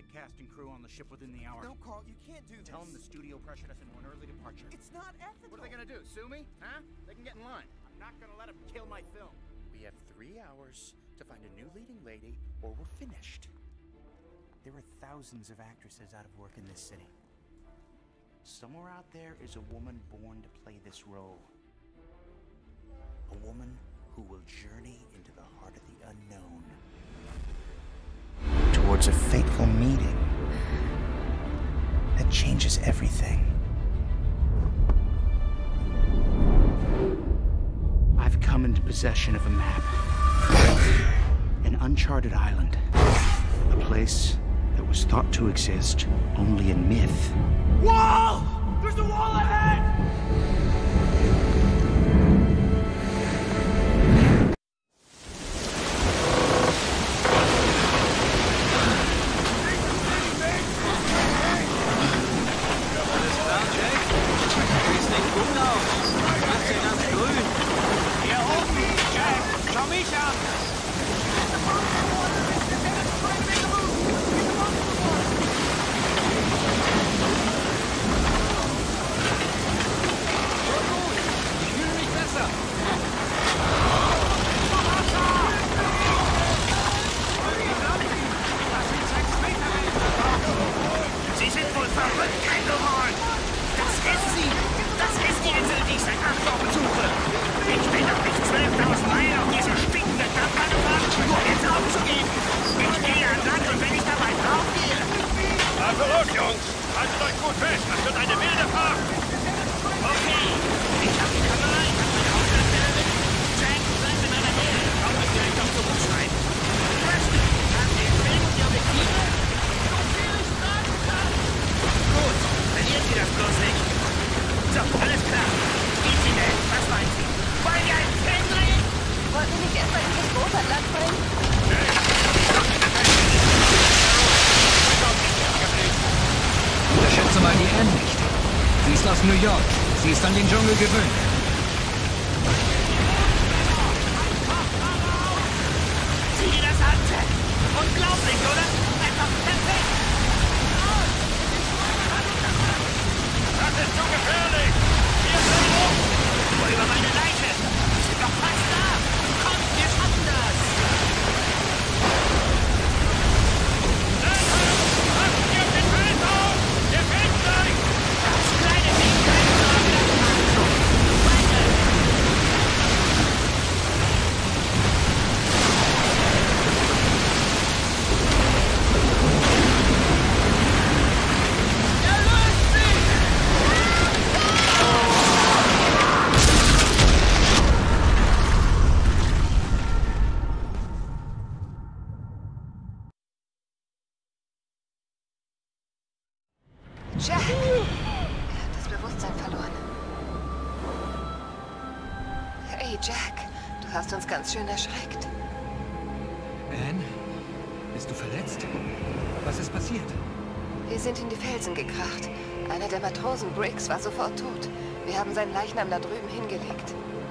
cast and crew on the ship within the hour. No, Carl, you can't do this. Tell them the studio pressured us into an early departure. It's not ethical. What are they gonna do? Sue me? Huh? They can get in line. I'm not gonna let them kill my film. We have 3 hours to find a new leading lady, or we're finished. There are thousands of actresses out of work in this city. Somewhere out there is a woman born to play this role. A woman who will journey into the heart of the unknown. Towards a fateful meeting that changes everything. I've come into possession of a map. An uncharted island. A place that was thought to exist only in myth. Wall! There's a wall ahead! Unterschätze mal die Anne nicht. Sie ist aus New York. Sie ist an den Dschungel gewöhnt. Sieh dir das an, Jack. Unglaublich, oder? Einfach perfekt. Das ist zu gefährlich. Hier sind wir. Wo über meine Leiche? Wir sind doch fast da. Komm, wir schaffen das. Passt ihr auf den Fels auf! Der fällt gleich! Das kleine Ding kann sorgen, das macht schon. Weiter. Erlöst mich! Jack! Er hat das Bewusstsein verloren. Hey, Jack. Du hast uns ganz schön erschreckt. Anne? Bist du verletzt? Was ist passiert? Wir sind in die Felsen gekracht. Einer der Matrosen, Briggs, war sofort tot. Wir haben seinen Leichnam da drüben hingelegt.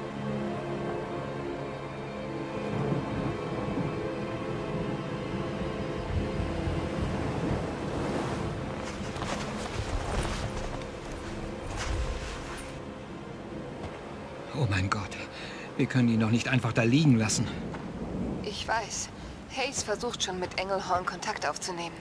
Oh mein Gott. Wir können ihn doch nicht einfach da liegen lassen. Ich weiß. Hayes versucht schon mit Engelhorn Kontakt aufzunehmen.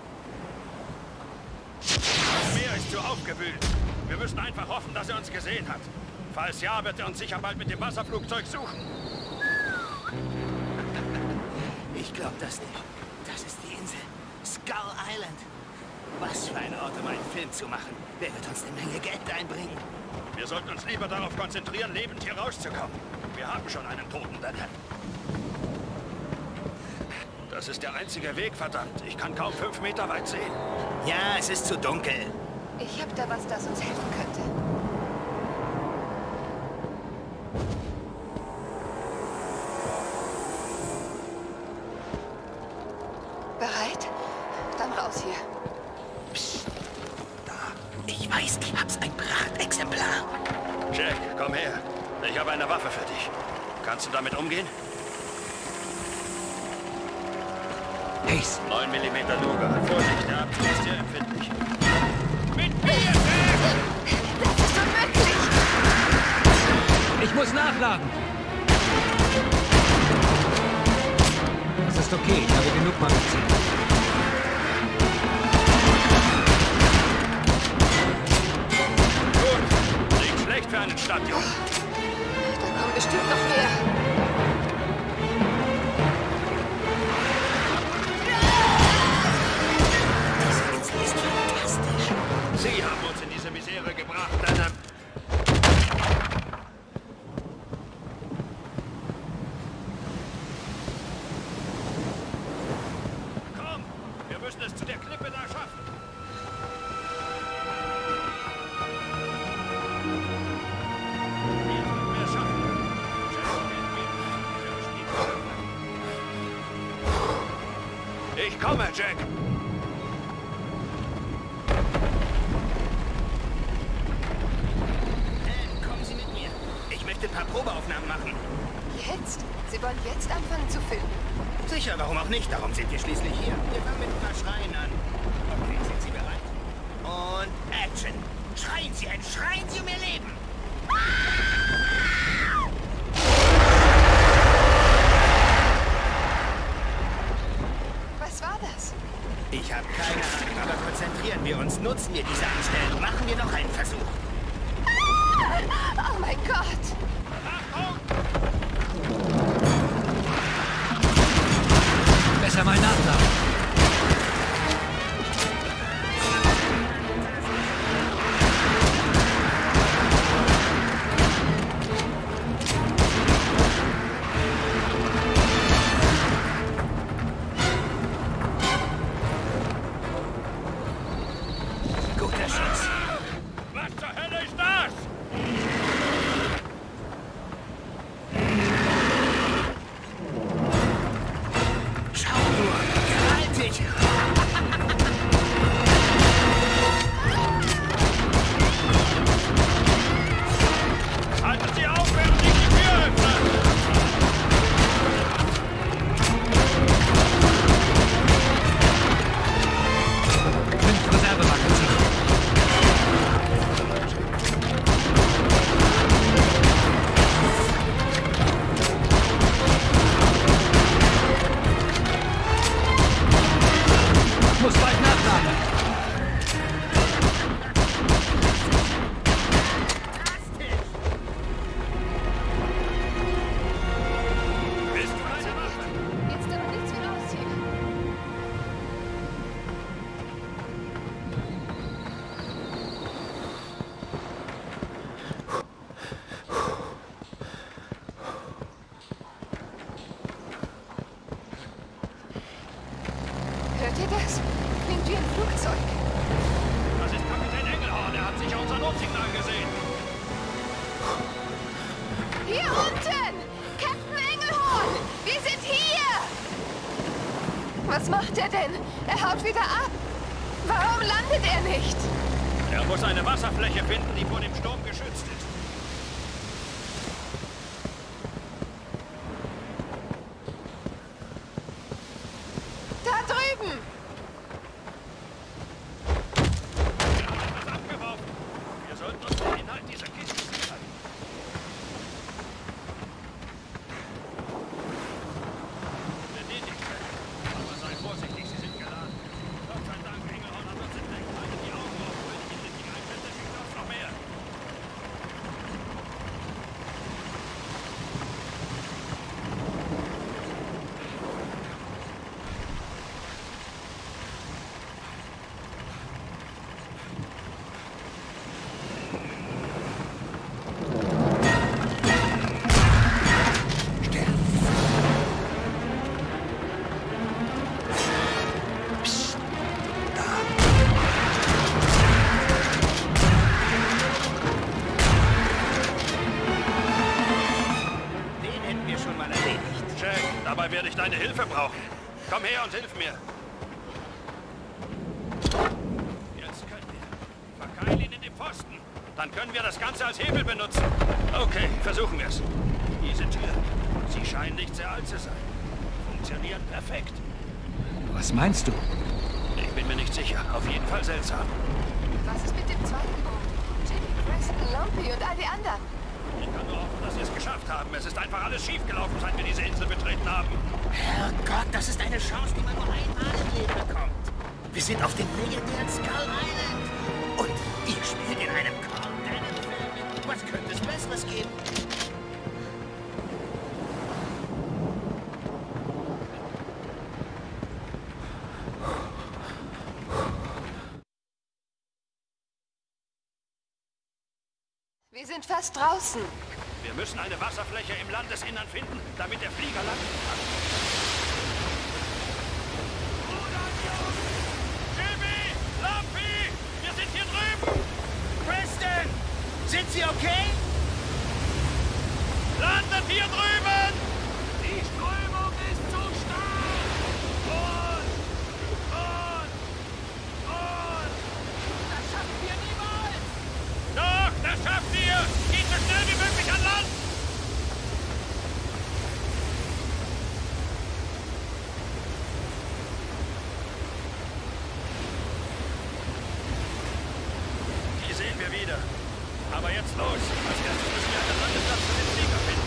Das Meer ist zu aufgewühlt. Wir müssen einfach hoffen, dass er uns gesehen hat. Falls ja, wird er uns sicher bald mit dem Wasserflugzeug suchen. Ich glaube das nicht. Das ist die Insel. Skull Island. Was für ein Ort, um einen Film zu machen. Wer wird uns eine Menge Geld einbringen? Wir sollten uns lieber darauf konzentrieren, lebend hier rauszukommen. Wir haben schon einen Toten da. Das ist der einzige Weg, verdammt. Ich kann kaum 5 Meter weit sehen. Ja, es ist zu dunkel. Ich habe da was, das uns helfen könnte. Bereit? Dann raus hier. Psst. Da. Ich weiß, ich hab's ein Prachtexemplar. Jack, komm her. Ich habe eine Waffe für dich. Kannst du damit umgehen? Hayes. 9 mm Luger. Vorsicht, der Abzug ist sehr empfindlich. Mit mir, Jack! Das ist unmöglich! Ich muss nachladen. Das ist okay, ich habe genug Magazin. Gut, nicht schlecht für einen Stadtjungen. Da kommen bestimmt noch mehr. Das ist fantastisch. Sie haben uns in diese Misere gebracht, Adam. Komm, wir müssen es zu der Klippe da schaffen. Wir sollten es schaffen. Jack, geht mit. Wir müssen die Klippe bleiben. Ich komme, Jack. Kommen Sie mit mir. Ich möchte ein paar Probeaufnahmen machen. Jetzt? Sie wollen jetzt anfangen zu filmen? Sicher, warum auch nicht? Darum sind wir schließlich hier. Wir fangen mit ein paar Schreien an. Okay, sind Sie bereit? Und Action! Schreien Sie schreien Sie um Ihr Leben! Was war das? Ich habe keine Ahnung, aber konzentrieren wir uns. Nutzen wir diese Anstellung. Machen wir noch einen Versuch. Oh mein Gott! Besser mal nachladen. Guter Schuss. Was zur Hölle ist das? Schau nur. Gewaltig. Halten Sie auf, während ich die Tür öffne! Fünf Reservemagazine. Ich muss bald nachladen. Bist du eine Waffe? Jetzt aber nichts mehr aus hier. Hört ihr das? Klingt wie ein Flugzeug. Das ist Kapitän Engelhorn. Er hat sicher unser Notsignal gesehen. Hier unten! Captain Engelhorn! Wir sind hier! Was macht er denn? Er haut wieder ab. Warum landet er nicht? Er muss eine Wasserfläche finden, die vor dem Sturm geschützt ist. Da drüben! Er hat etwas abgeworfen. Wir sollten uns den Inhalt dieser Kiste sichern. Wir den nicht stellen. Aber sei vorsichtig, sie sind geladen. Gott sei Dank, Engelhorn hat uns entdeckt. Haltet die Augen offen, wenn ich ihn richtig einschätze, schickt uns noch mehr. Den hätten wir schon mal erledigt. Jack, dabei werde ich deine Hilfe brauchen. Komm her und hilf mir. Jetzt können wir. Verkeil ihn in den Pfosten. Dann können wir das Ganze als Hebel benutzen. Okay, versuchen wir es. Diese Tür. Sie scheinen nicht sehr alt zu sein. Funktioniert perfekt. Was meinst du? Ich bin mir nicht sicher. Auf jeden Fall seltsam. Was ist mit dem zweiten Boot? Jimmy, Preston, Lumpy und all die anderen. Ich kann nur hoffen, dass wir es geschafft haben. Es ist einfach alles schiefgelaufen, seit wir diese Insel betreten haben. Herrgott, das ist eine Chance, die man nur einmal im Leben bekommt. Wir sind auf dem legendären Skull Island. Und ihr spielt in einem Carl Denham-Film. Was könnte es Besseres geben? Wir sind fast draußen. Wir müssen eine Wasserfläche im Landesinnern finden, damit der Flieger landen kann. Jimmy! Lumpy! Wir sind hier drüben! Preston! Sind Sie okay? Landet hier drüben! Die Strömung ist zu stark! Das schaffen wir niemals! Doch, das schafft ihr! Geht so schnell wie möglich an Land! Die sehen wir wieder. Aber jetzt los! Als erstes müssen wir einen Landeplatz für den Flieger finden.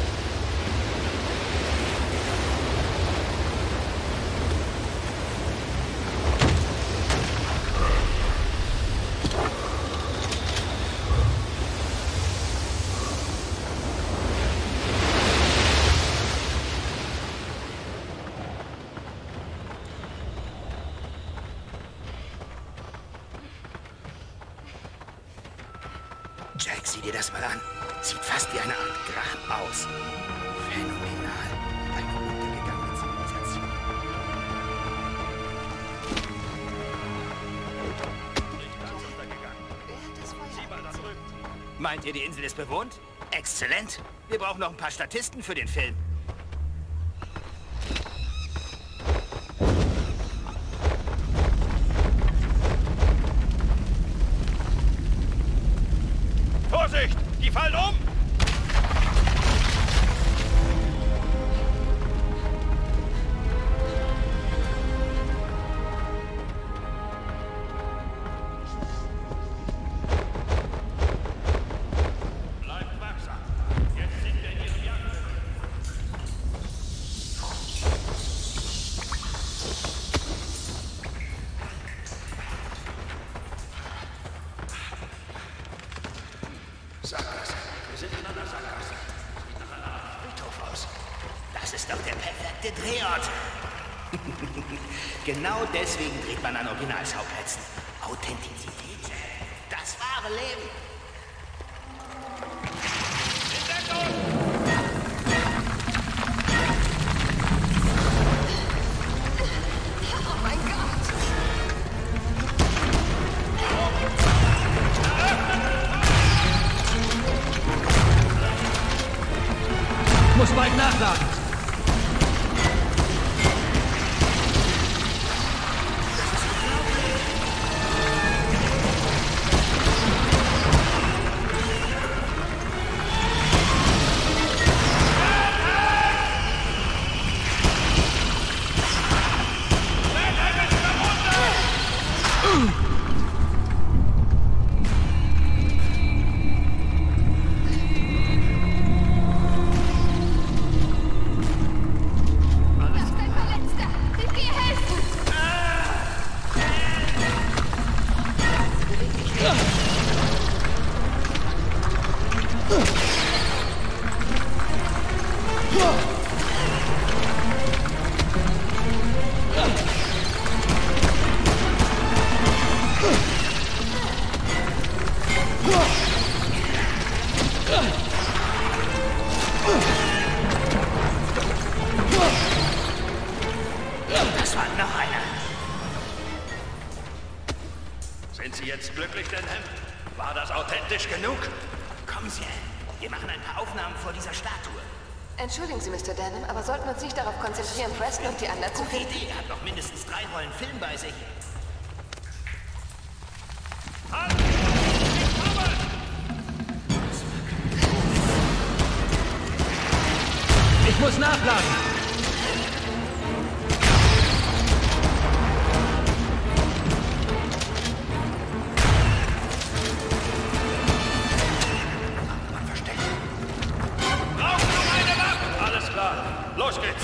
Jack, sieh dir das mal an. Sieht fast wie eine Art Grab aus. Phänomenal. Eine untergegangene Zivilisation. Nicht ganz untergegangen. Sieh mal da drüben. Meint ihr, die Insel ist bewohnt? Exzellent. Wir brauchen noch ein paar Statisten für den Film. Vorsicht! Die fallen um! Bleibt wachsam. Jetzt sind wir in ihrem Jagdgebiet. Sackgasse. Wir sind in einer Sackgasse. Sieht nach einer Art Friedhof aus. Das ist doch der perfekte Drehort. Genau deswegen dreht man an Originalschauplätzen. Authentizität, das wahre Leben. In Deckung! Oh mein Gott! Muss bald nachladen. Da ist ein Verletzter! Ich gehe helfen! Das war noch einer. Sind Sie jetzt glücklich, Denham? War das authentisch genug? Kommen Sie, wir machen ein paar Aufnahmen vor dieser Statue. Entschuldigen Sie, Mr. Denham, aber sollten wir uns nicht darauf konzentrieren, Preston und die anderen zu Gute finden? Idee, er hat noch mindestens 3 Rollen Film bei sich. Halt! Ich komme! Ich muss nachladen.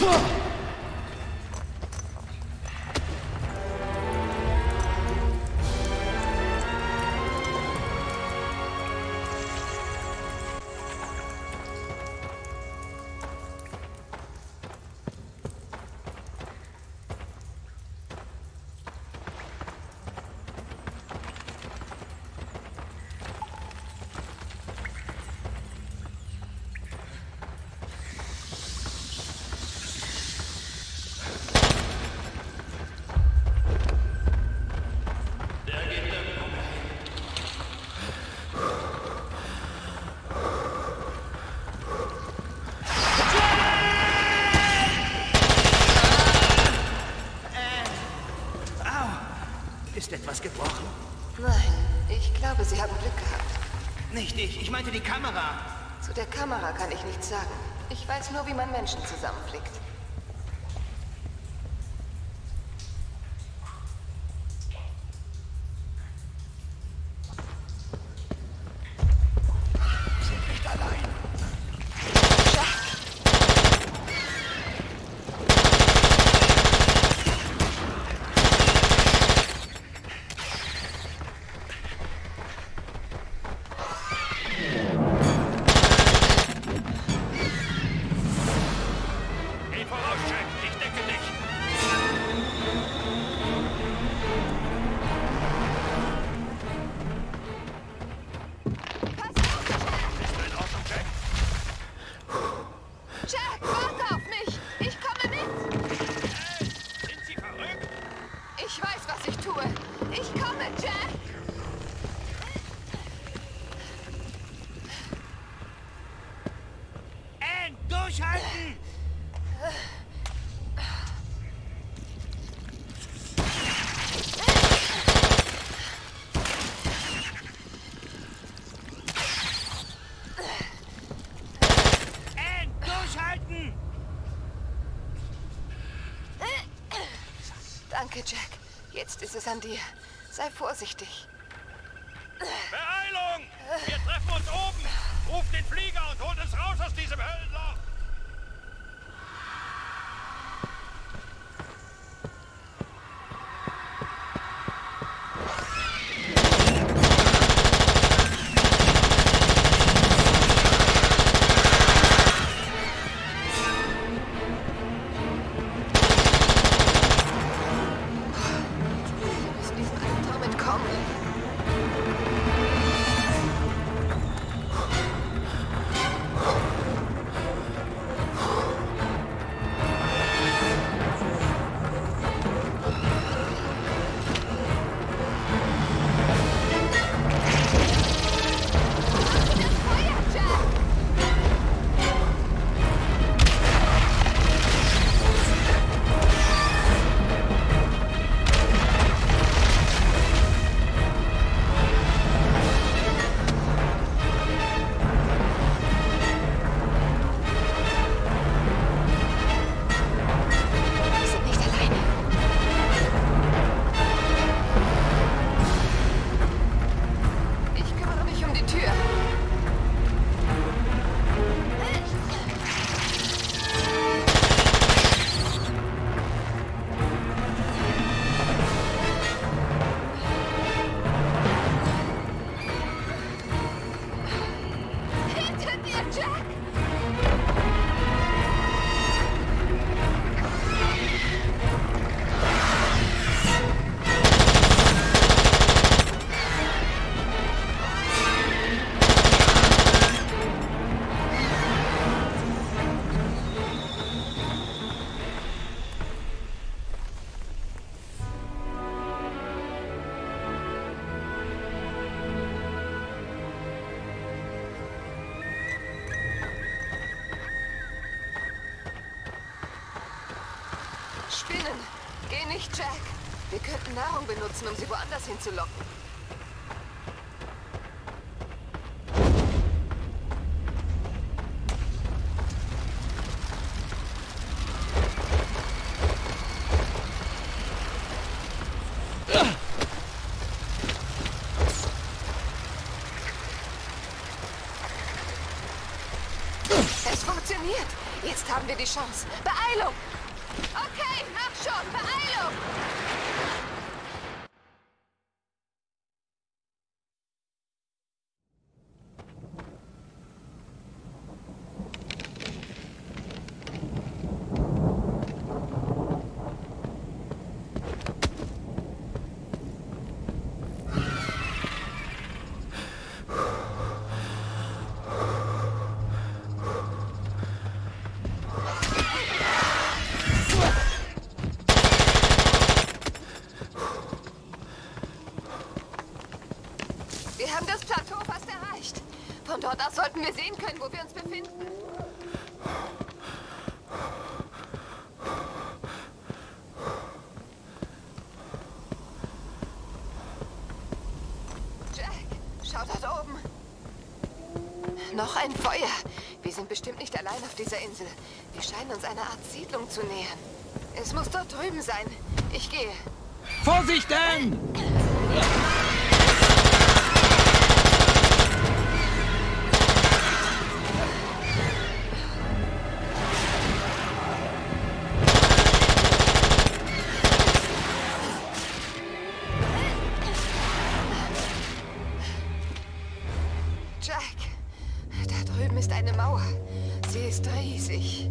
Ist etwas gebrochen? Nein, ich glaube, Sie haben Glück gehabt. Nicht ich meinte die Kamera. Zu der Kamera kann ich nichts sagen. Ich weiß nur, wie man Menschen zusammenflickt. Wir sind nicht allein. Geh voraus, Jack. Ich decke dich. Bist du in Ordnung, Jack? Jack, warte auf mich! Ich komme mit! Hey, sind Sie verrückt? Ich weiß, was ich tue. Ich komme, Jack! Ann, durchhalten! Ann, durchhalten! Danke, Jack. Jetzt ist es an dir. Sei vorsichtig. Beeilung! Wir treffen uns oben! Ruf den Flieger und holt uns raus aus diesem Höllenloch! Wir müssen diesem Albtraum entkommen. Das Feuer, Jack! Wir sind nicht alleine. Ich kümmere mich um die Tür. Hinter dir, Jack! Spinnen! Geh nicht, Jack! Wir könnten Nahrung benutzen, um sie woanders hinzulocken. Es funktioniert! Jetzt haben wir die Chance. Beeilung! Okay, mach schon! Beeilung! Wir haben das Plateau fast erreicht. Von dort aus sollten wir sehen können, wo wir uns befinden. Jack, schau dort oben. Noch ein Feuer. Wir sind bestimmt nicht allein auf dieser Insel. Wir scheinen uns einer Art Siedlung zu nähern. Es muss dort drüben sein. Ich gehe. Vorsicht denn! Jack, da drüben ist eine Mauer. Sie ist riesig.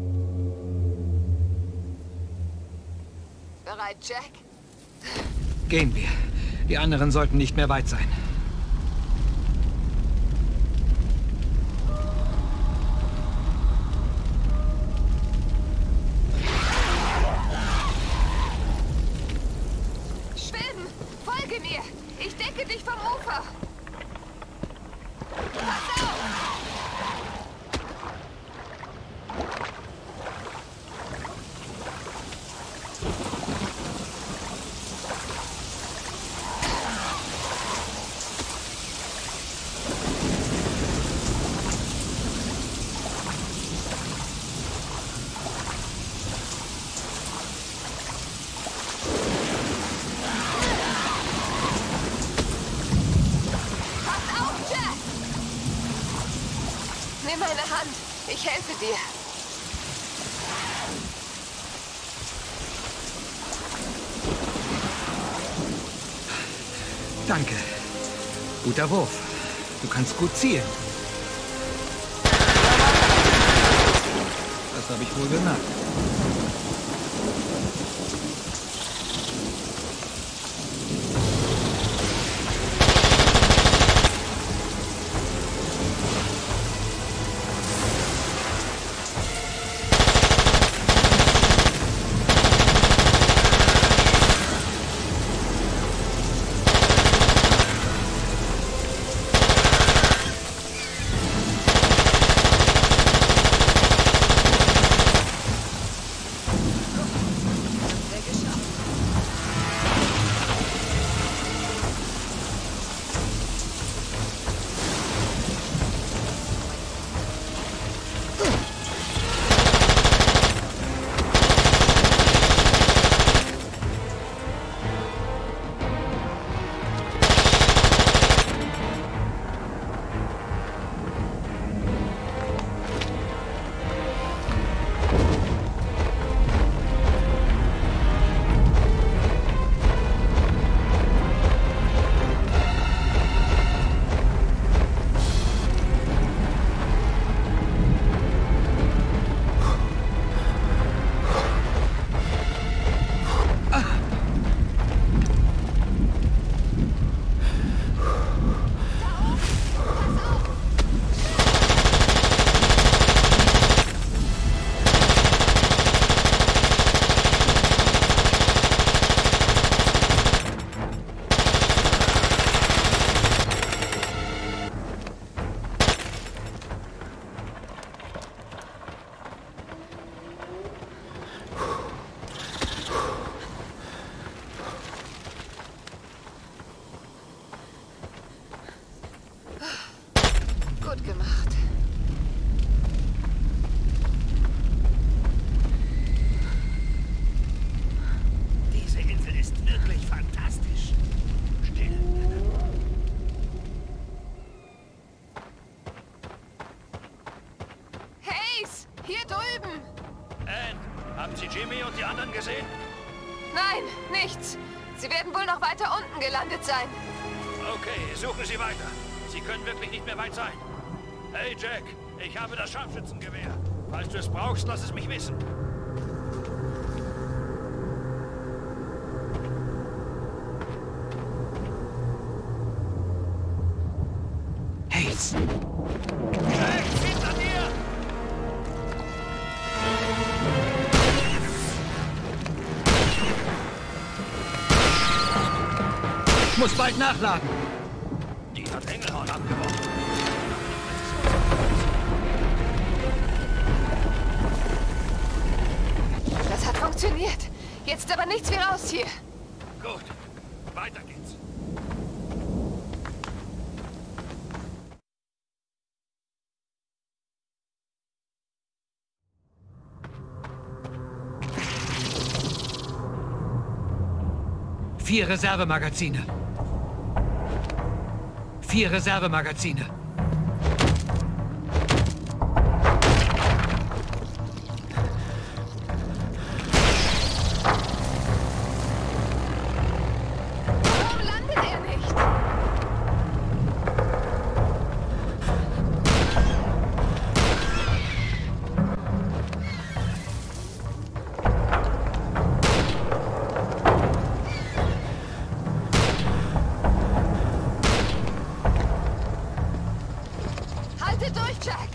Bereit, Jack? Gehen wir. Die anderen sollten nicht mehr weit sein. Schwimmen! Folge mir! Ich decke dich vom Ufer! Pass auf! Pass auf, Jack! Nimm meine Hand. Ich helfe dir. Danke. Guter Wurf. Du kannst gut zielen. Das habe ich wohl gemerkt. Gut gemacht. Diese Insel ist wirklich fantastisch. Still. Hayes! Hier drüben! Anne, haben Sie Jimmy und die anderen gesehen? Nein, nichts. Sie werden wohl noch weiter unten gelandet sein. Okay, suchen Sie weiter. Sie können wirklich nicht mehr weit sein. Hey Jack, ich habe das Scharfschützengewehr. Falls du es brauchst, lass es mich wissen. Hayes! Jack, hinter dir! Ich muss bald nachladen. Die hat Engelhorn abgeworfen. Das hat funktioniert. Jetzt aber nichts wie raus hier. Gut, weiter geht's. Vier Reservemagazine. 4 Reservemagazine. Warum landet er nicht? Halte durch, Jack!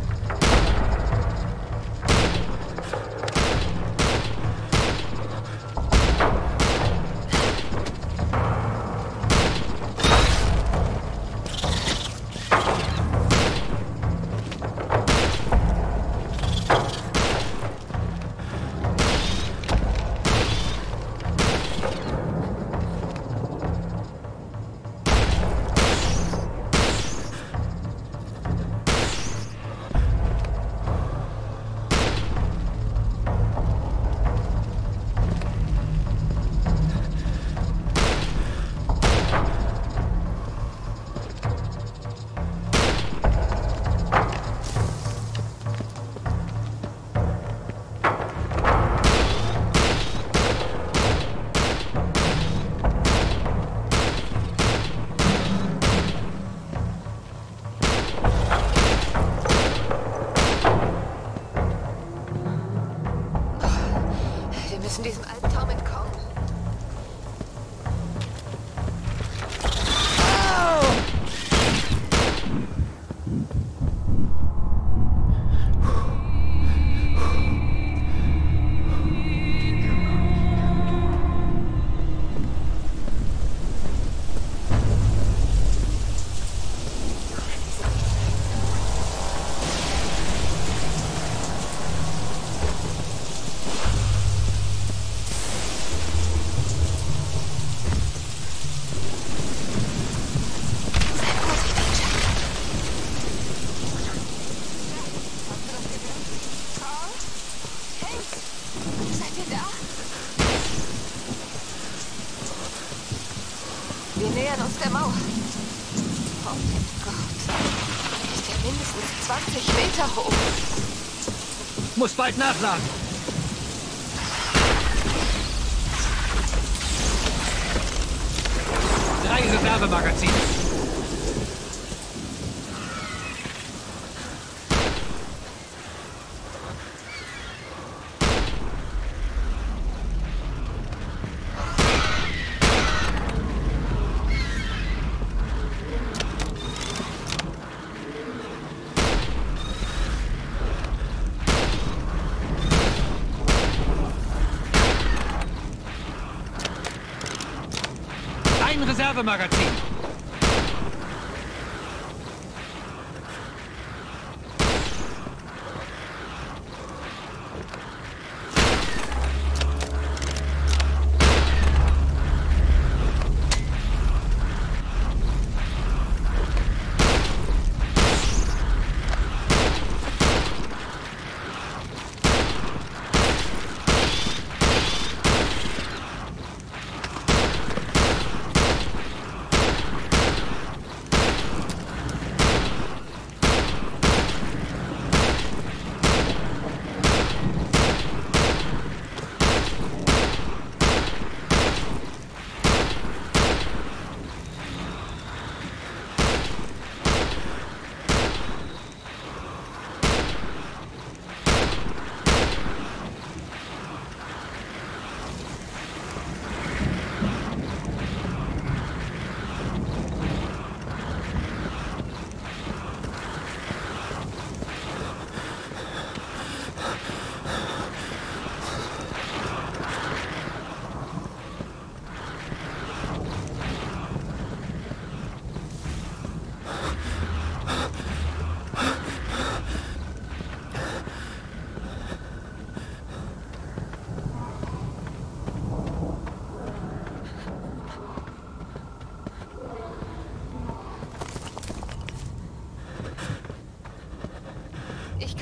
Wir müssen diesem Albtraum entkommen. Wir nähern uns der Mauer. Oh mein Gott. Ist ja mindestens 20 Meter hoch. Muss bald nachladen. Drei Reservemagazine. Ein Reservemagazin.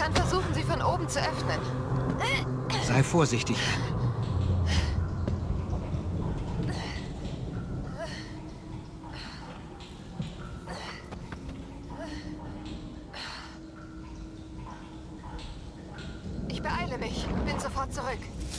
kann versuchen, sie von oben zu öffnen. Sei vorsichtig, Anne. Ich beeile mich. Bin sofort zurück.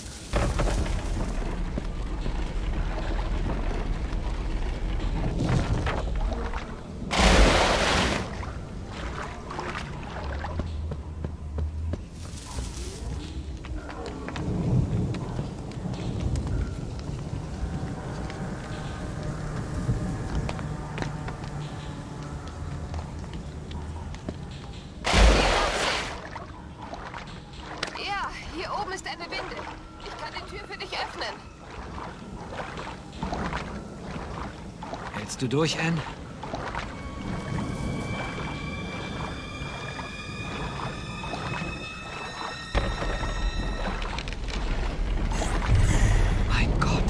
Hältst du durch, Anne? Mein Gott.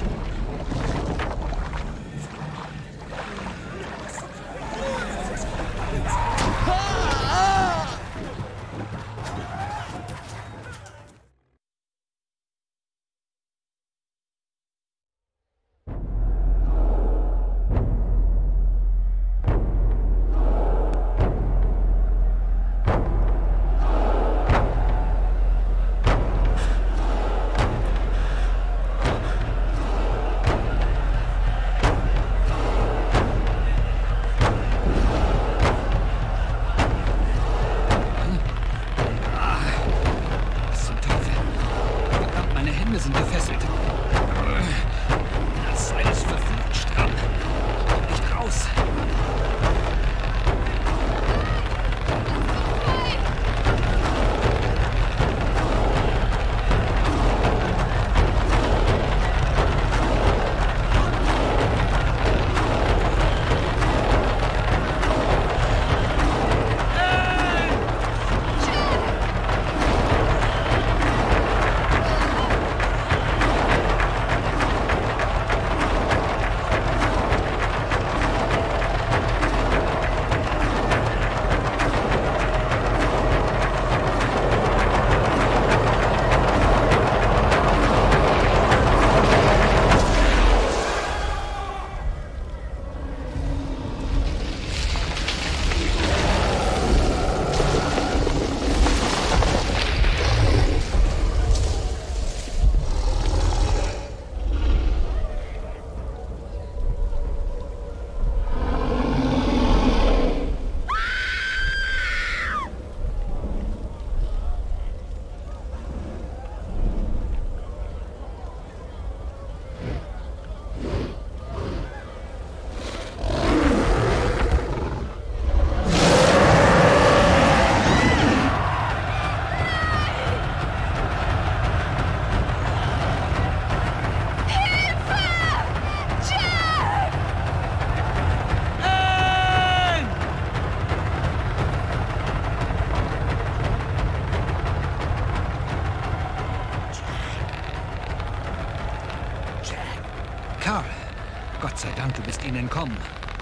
Carl, Gott sei Dank, du bist ihnen entkommen.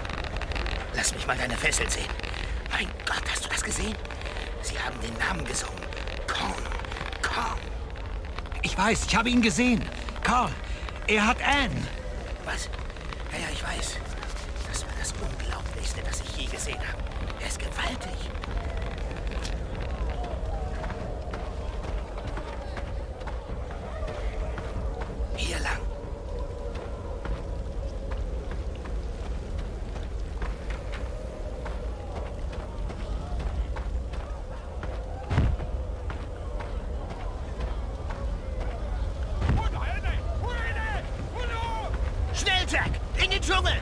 Lass mich mal deine Fesseln sehen. Mein Gott, hast du das gesehen? Sie haben den Namen gesungen. Kong. Kong. Ich weiß, ich habe ihn gesehen. Carl, er hat Anne. Was? Ja, ich weiß. Das war das Unglaublichste, das ich je gesehen habe. Er ist gewaltig. Hier lang. Schnell, Jack! In den Dschungel!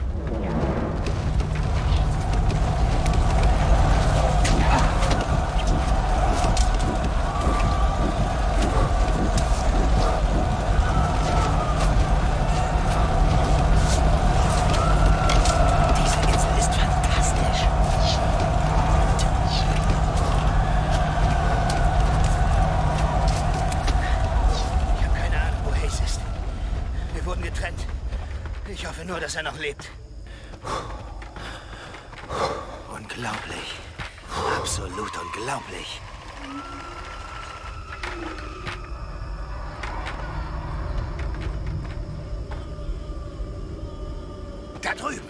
Ich hoffe nur, dass er noch lebt. Unglaublich. Absolut unglaublich. Da drüben.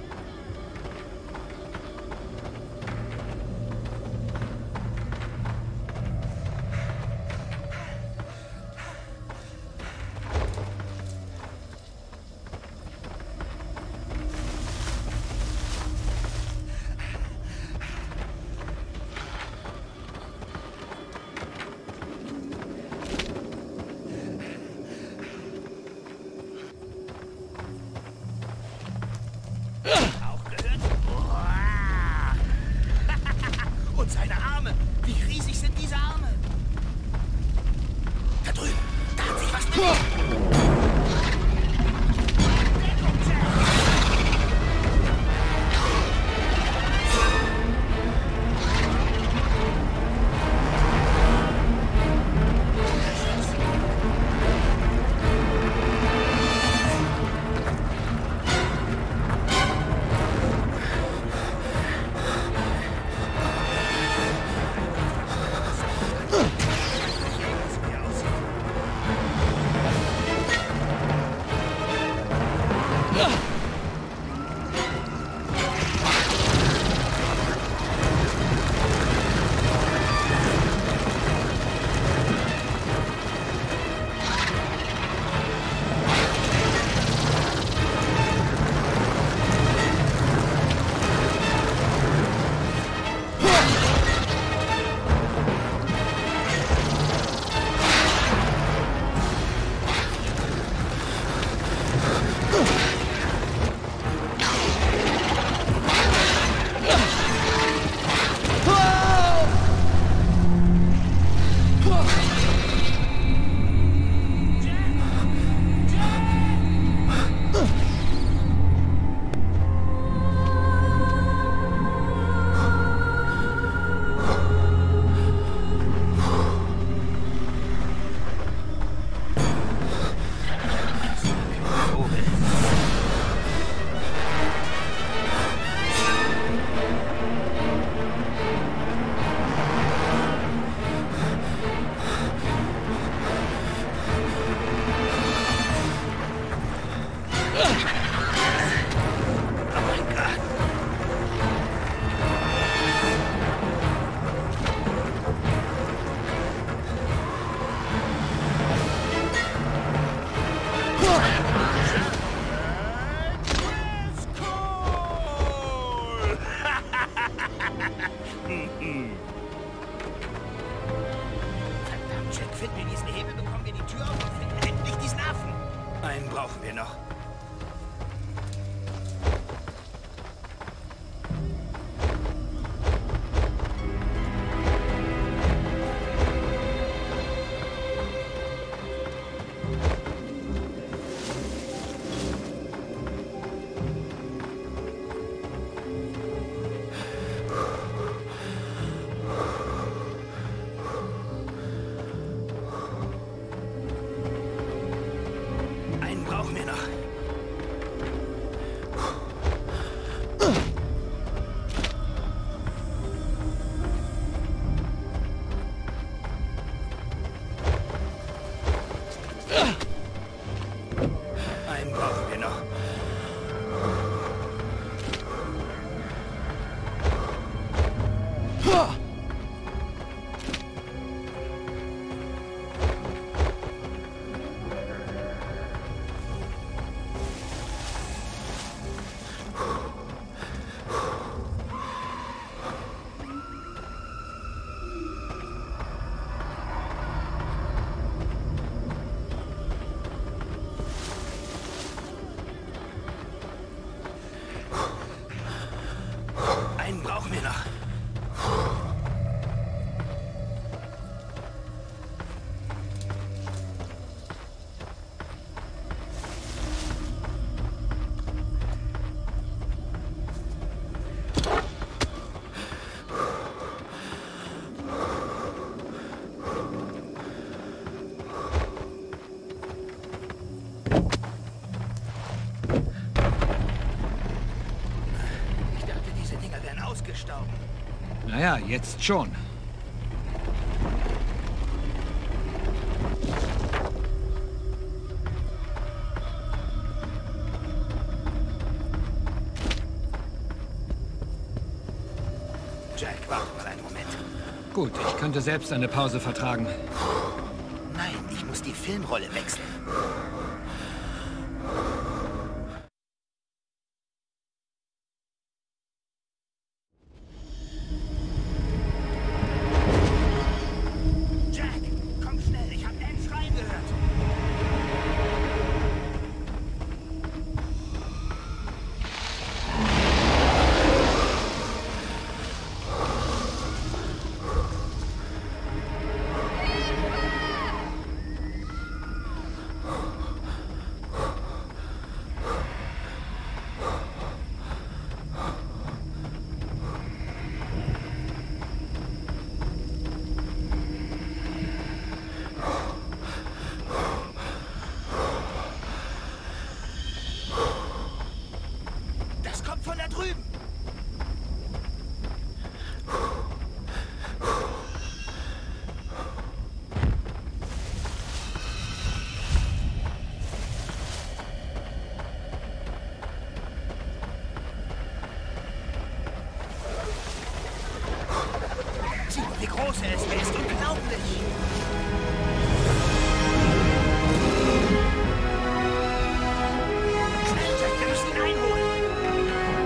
Auch gehört? Boah. Und seine Arme. Wie riesig sind diese Arme? Da drüben. Da hat sich was bewegt. Verdammt, Jack, finden wir diesen Hebel, bekommen wir die Tür auf und finden endlich diesen Affen. Einen brauchen wir noch. Brauchen wir noch. Einen brauchen wir noch. Einen brauchen wir noch. Naja, jetzt schon. Jack, warte mal einen Moment. Gut, ich könnte selbst eine Pause vertragen. Nein, ich muss die Filmrolle wechseln. Jack, komm schnell, ich habe einen Schreien gehört. Das kommt von da drüben. Sieh mal, wie groß er ist. Er ist unglaublich. Schnell, Jack, wir müssen ihn einholen.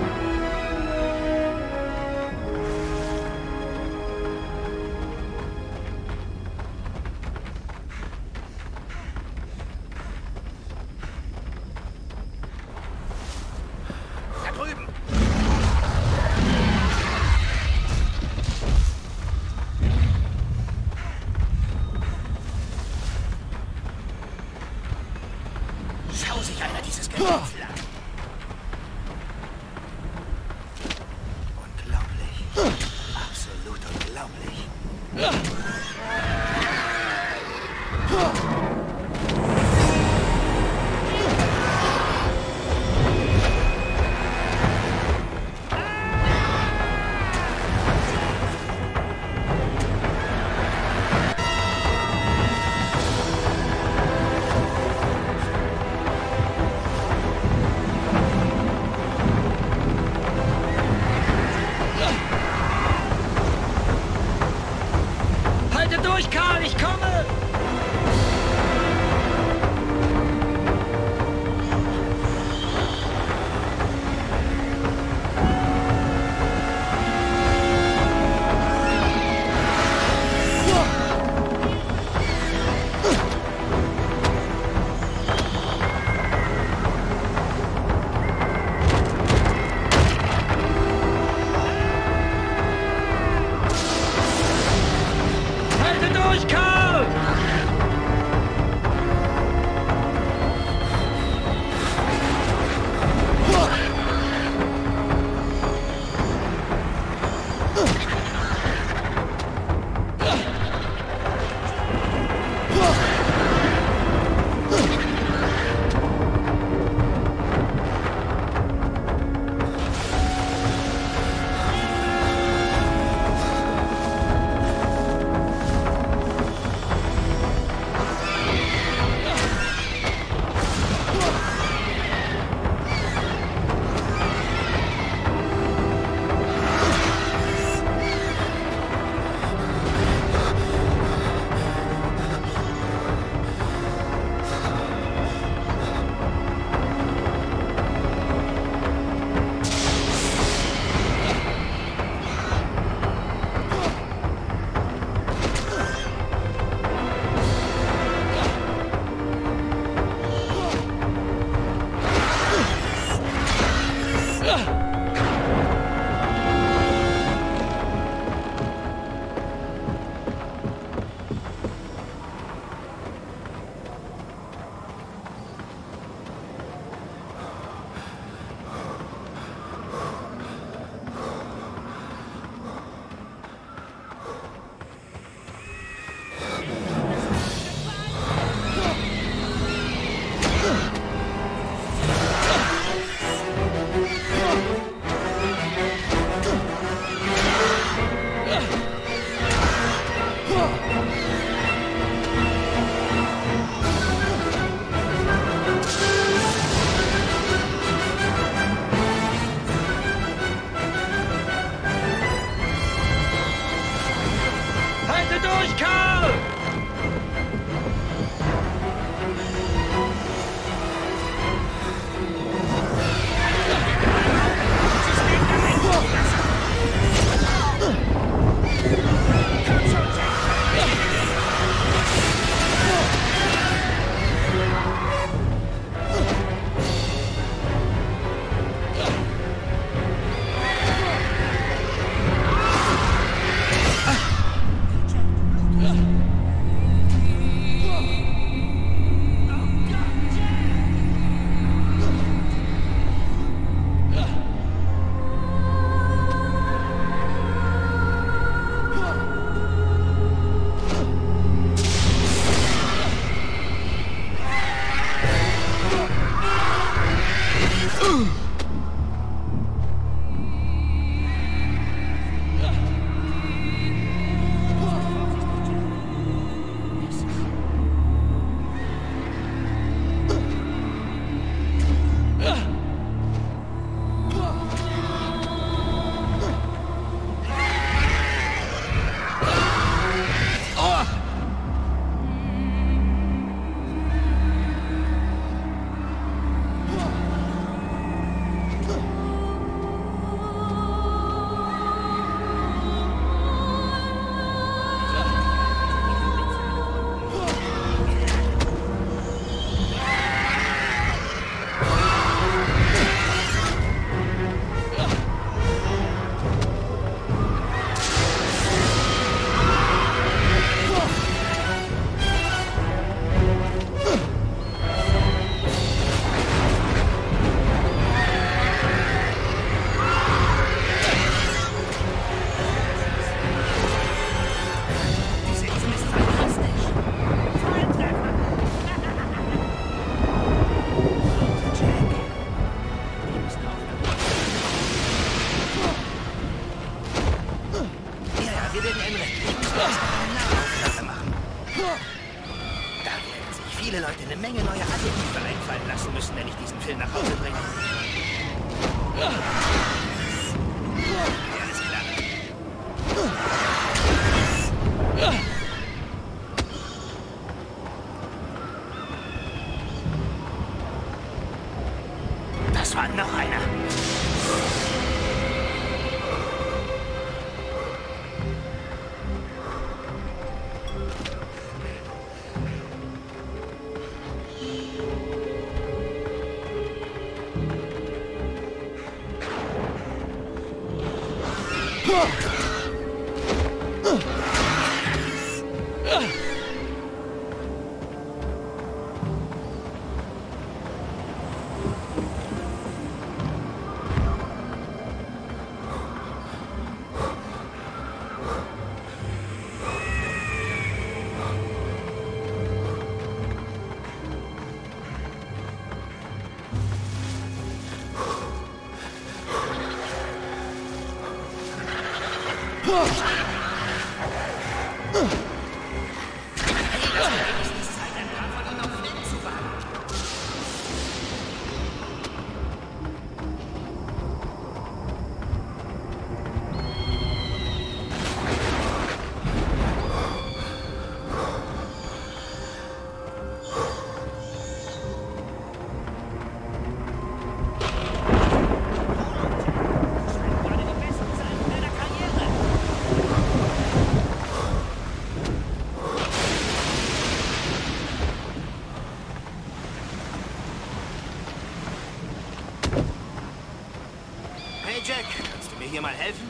Da drüben. Schau sich einer dieses Gerätsel an. Unglaublich. Absolut unglaublich. Halte durch, Karl, ich komme! Halte durch, Karl! Halte durch, Karl! Viele Leute eine Menge neue Adjektive einfallen lassen müssen, wenn ich diesen Film nach Hause bringe. Alles klar. Das war noch einer. Jack, kannst du mir hier mal helfen?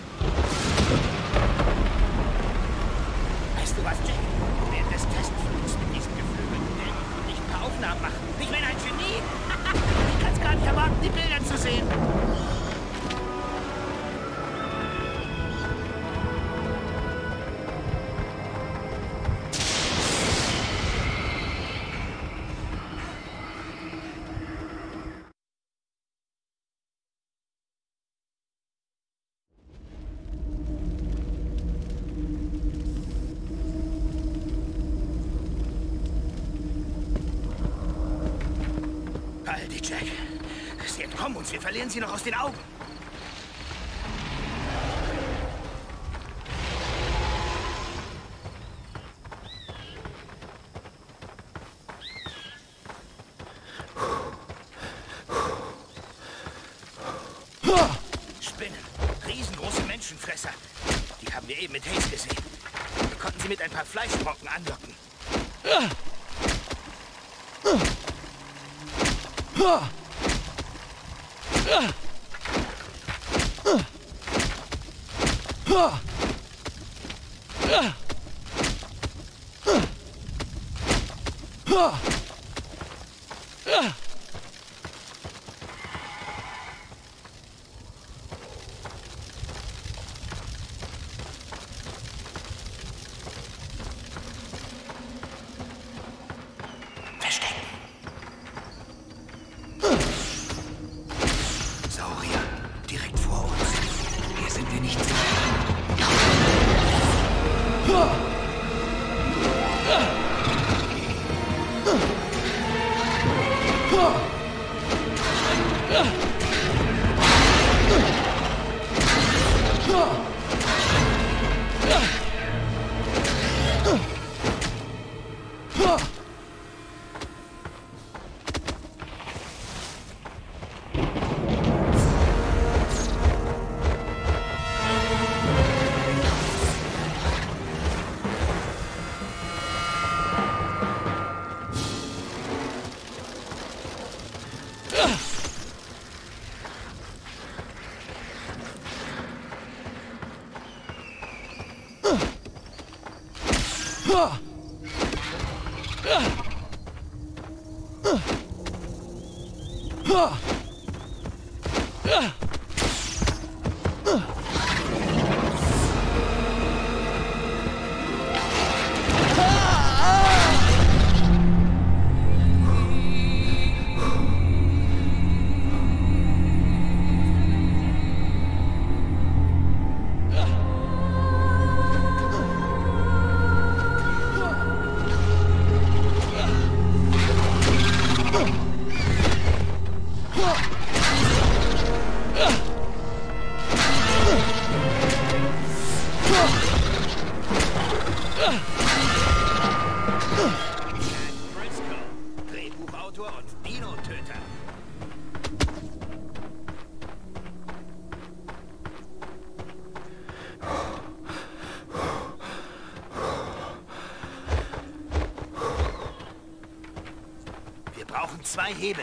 Weißt du was, Jack? Während des Testflugs mit diesem geflügelten Helm konnte ich ein paar Aufnahmen machen. Ich bin ein Genie! Ich kann es gar nicht erwarten, die Bilder zu sehen. Jack, sie entkommen uns. Wir verlieren sie noch aus den Augen. mit Hayes gesehen. Wir konnten sie mit ein paar Fleischbrocken anlocken. Wir brauchen 2 Hebel.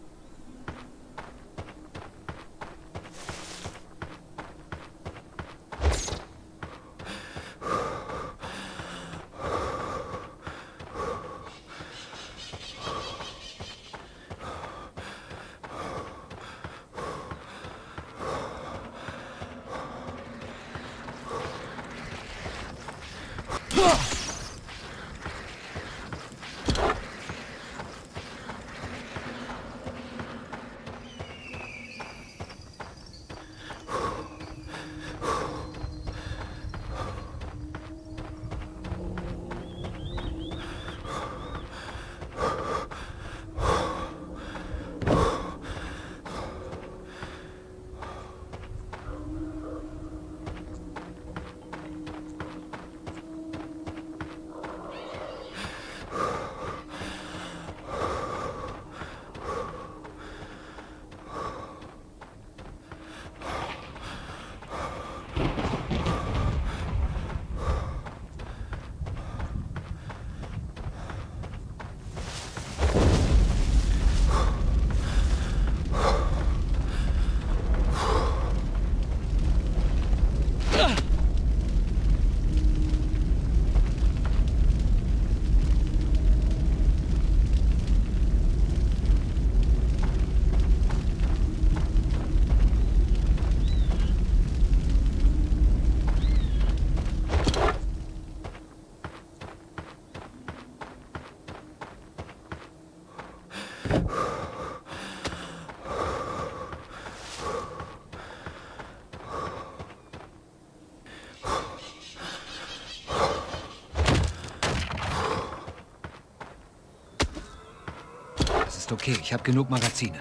Okay, ich habe genug Magazine.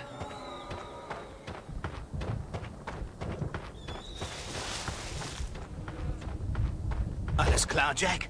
Alles klar, Jack?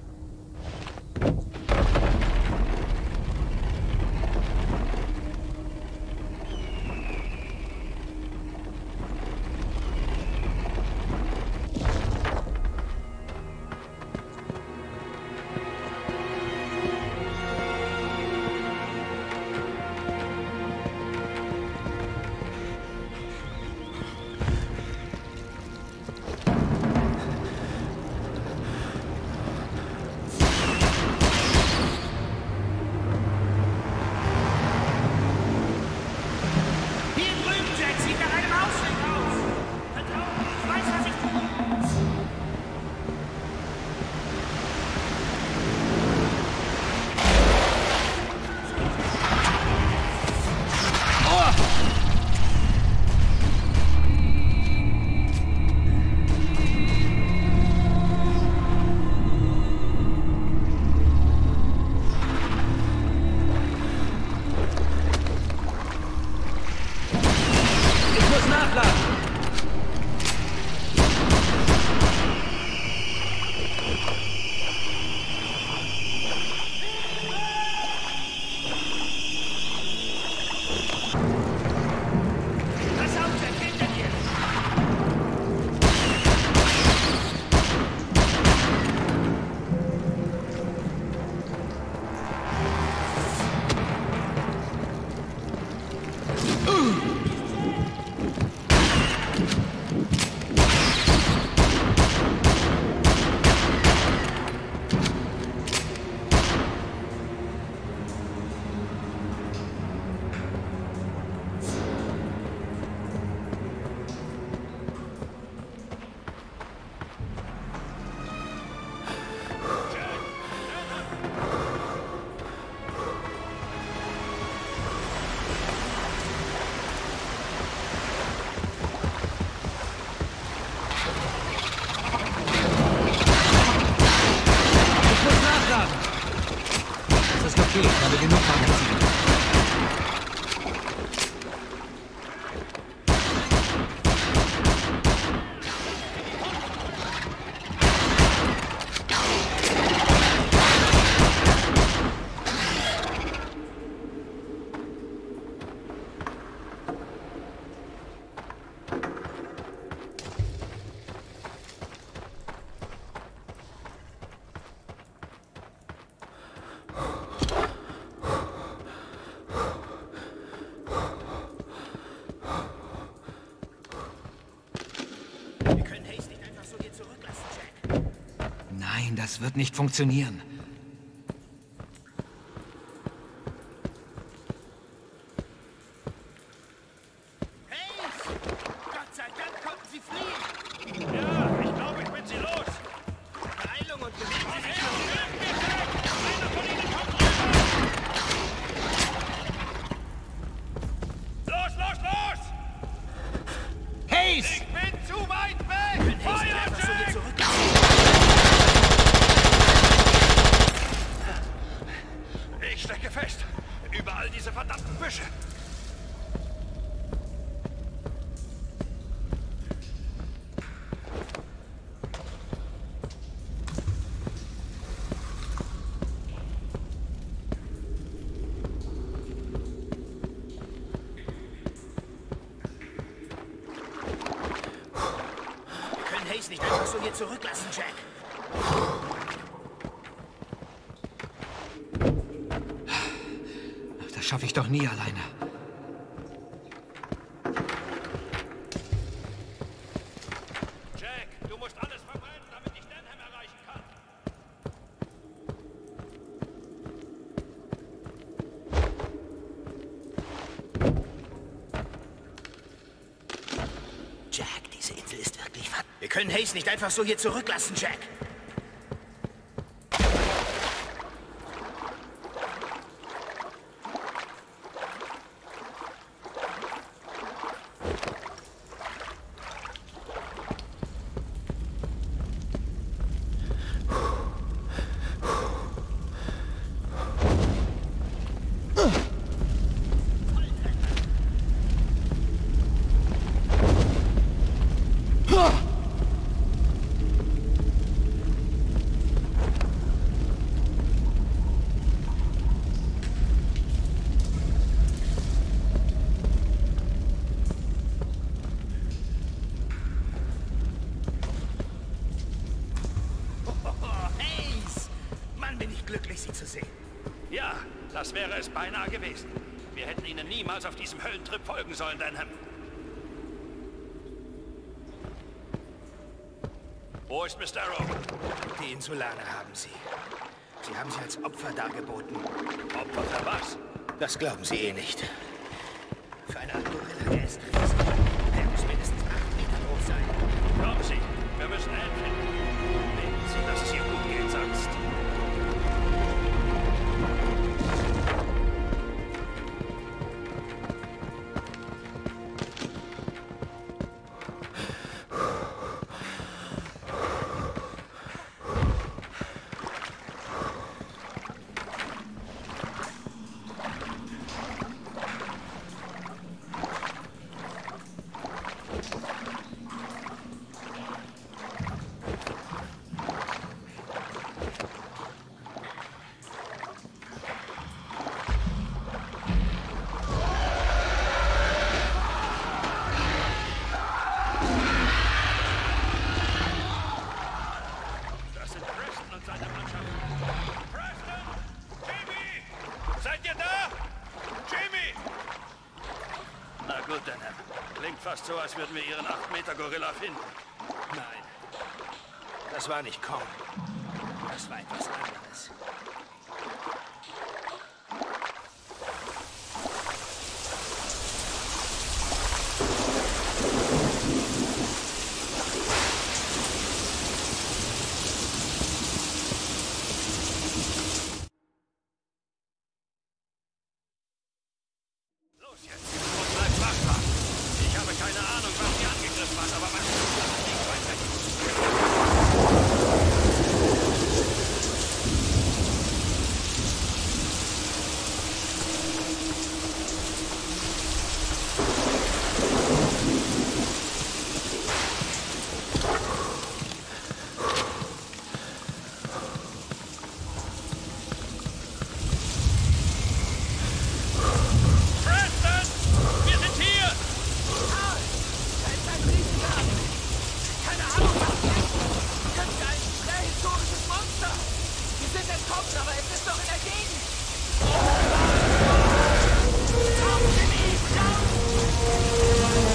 Nein, das wird nicht funktionieren. Hayes! Gott sei Dank konnten Sie fliehen! Ja, ich glaube, ich bin sie los. Beeilung und bewegen Sie sich noch. Einer von ihnen kommt rüber. Los, los, los! Hayes! Ich bin zu weit weg! Hayes nicht einfach so hier zurücklassen. Ich stecke fest. Überall diese verdammten Büsche. Wir können Hayes nicht einfach so hier zurücklassen, Jack. Das schaffe ich doch nie alleine. Jack, du musst alles verbrennen, damit ich Denham erreichen kann. Jack, diese Insel ist wirklich verdammt. Wir können Hayes nicht einfach so hier zurücklassen, Jack. Hayes! Mann, bin ich glücklich, Sie zu sehen. Ja, das wäre es beinahe gewesen. Wir hätten Ihnen niemals auf diesem Höllentrip folgen sollen, Denham. Wo ist Miss Darrow? Die Insulaner haben Sie. Sie haben sie als Opfer dargeboten. Opfer für was? Das glauben Sie eh nicht. Für eine Art Gorilla, der ist riesig. Der muss mindestens 8 Meter hoch sein. Kommen Sie, wir müssen Anne finden. Beten Sie, dass es ihr gut geht, sonst... Gut, Denham. Klingt fast so, als würden wir Ihren 8-Meter-Gorilla finden. Nein, das war nicht Kong. Das war etwas anderes. Los jetzt! Und bleib wachsam! Ich habe keine Ahnung, was sie angegriffen hat, aber was liegt weit weg. Preston! Wir sind hier! Da ist ein riesiger, keine Ahnung was, könnte ein prähistorisches Monster. Wir sind entkommen, aber es ist noch in der Gegend. Laufen Sie nicht, laufen!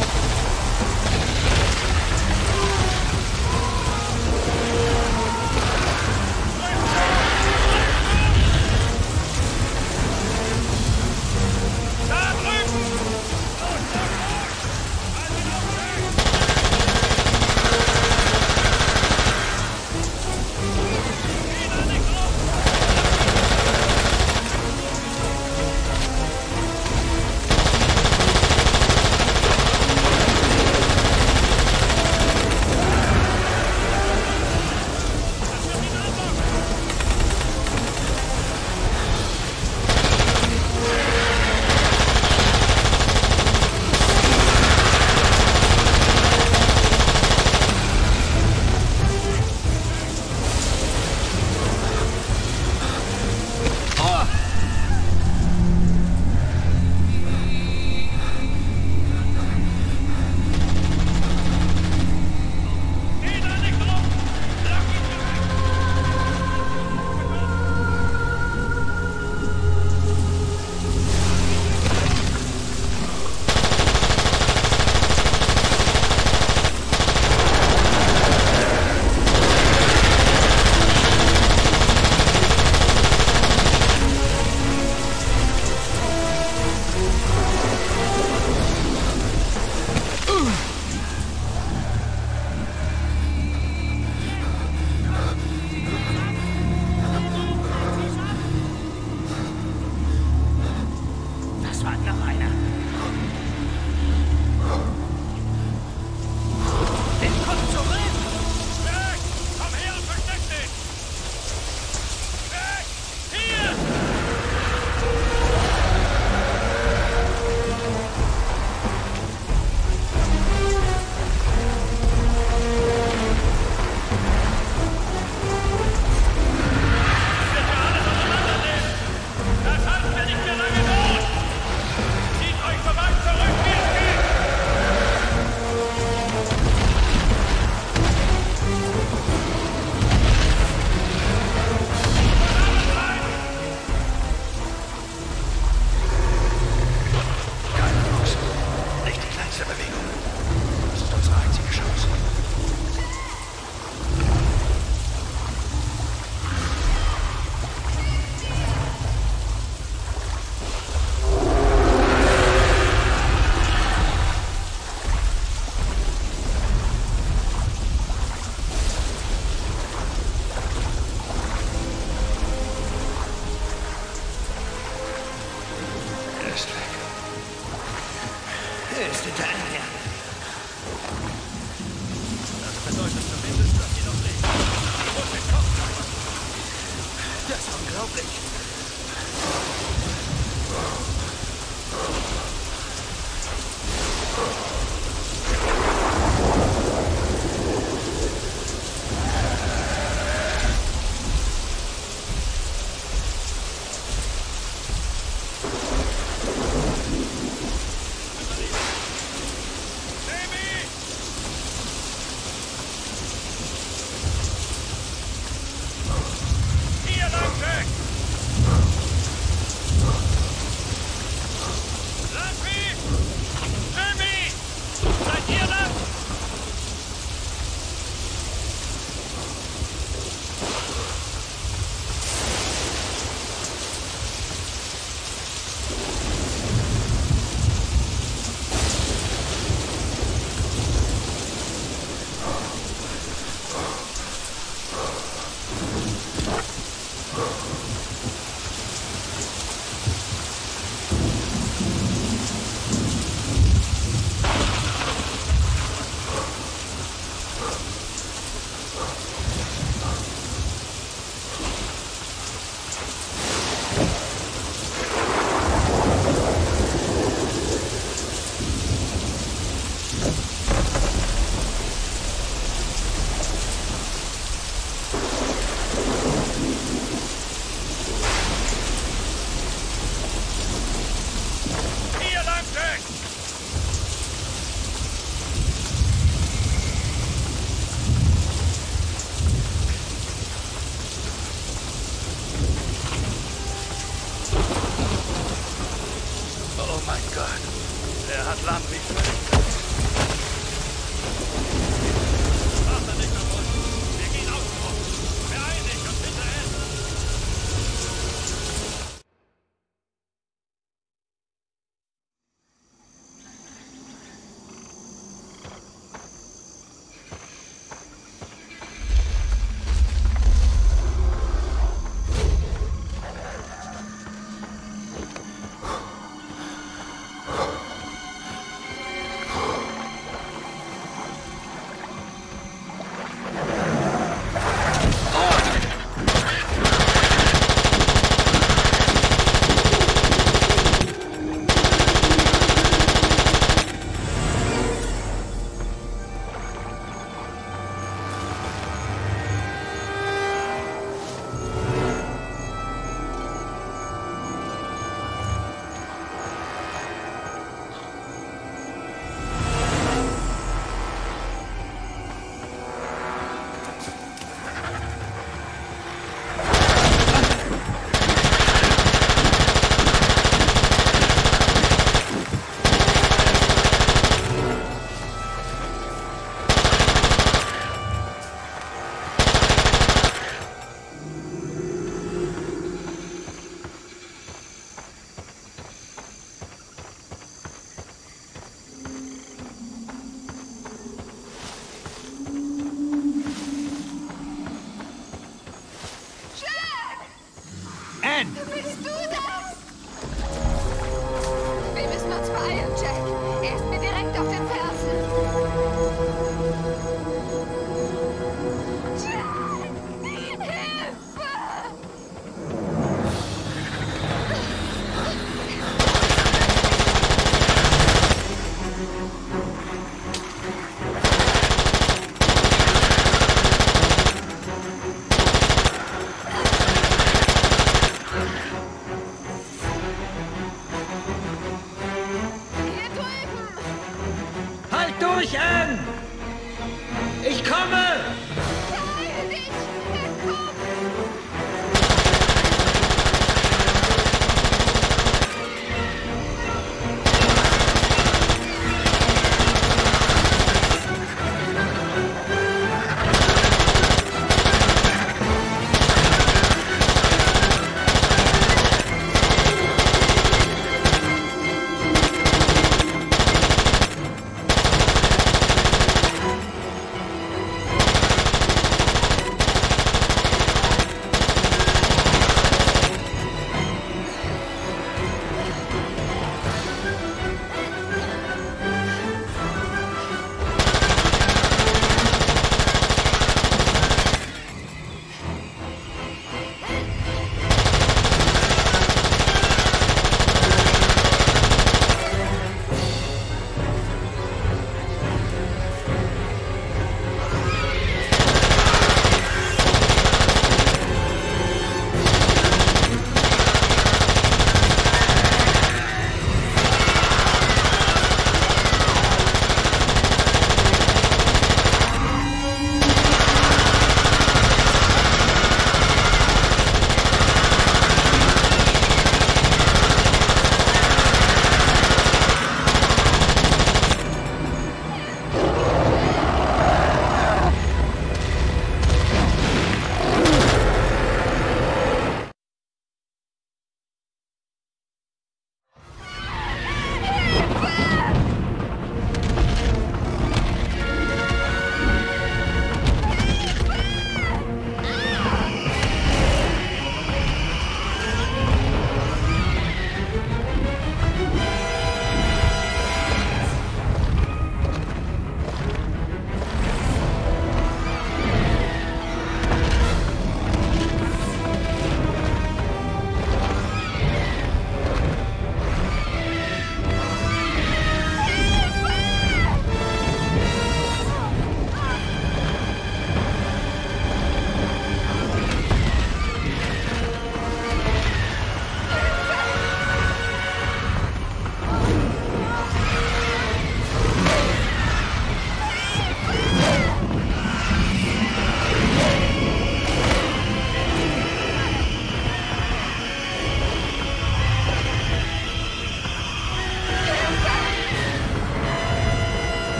könnte ernähren. Das bedeutet zumindest, dass sie noch lebt. Sie muss den Kopf machen. Das ist unglaublich.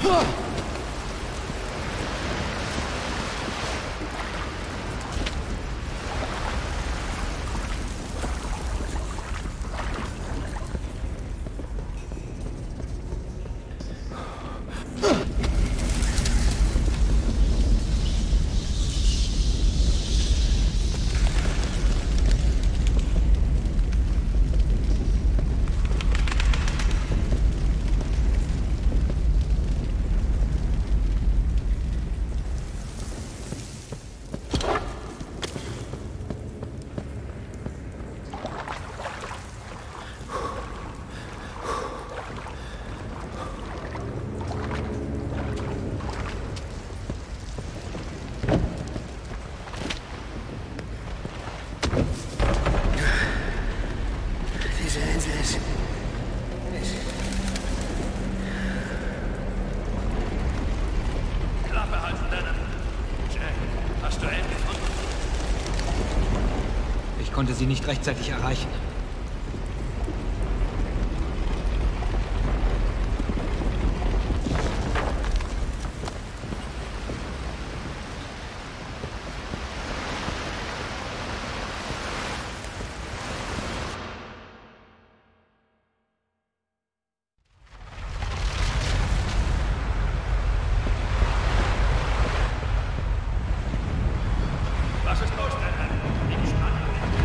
Ich konnte sie nicht rechtzeitig erreichen. Was ist los, denn? Die Gespanne.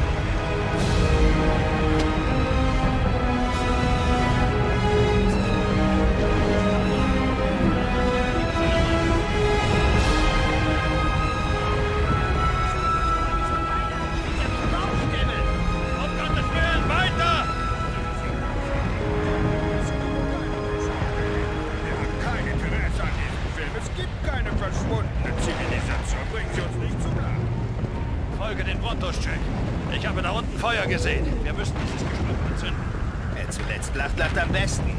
Folge den Brontos, Jack. Ich habe da unten Feuer gesehen. Wir müssen dieses Gespann entzünden. Wer zuletzt lacht, lacht am besten.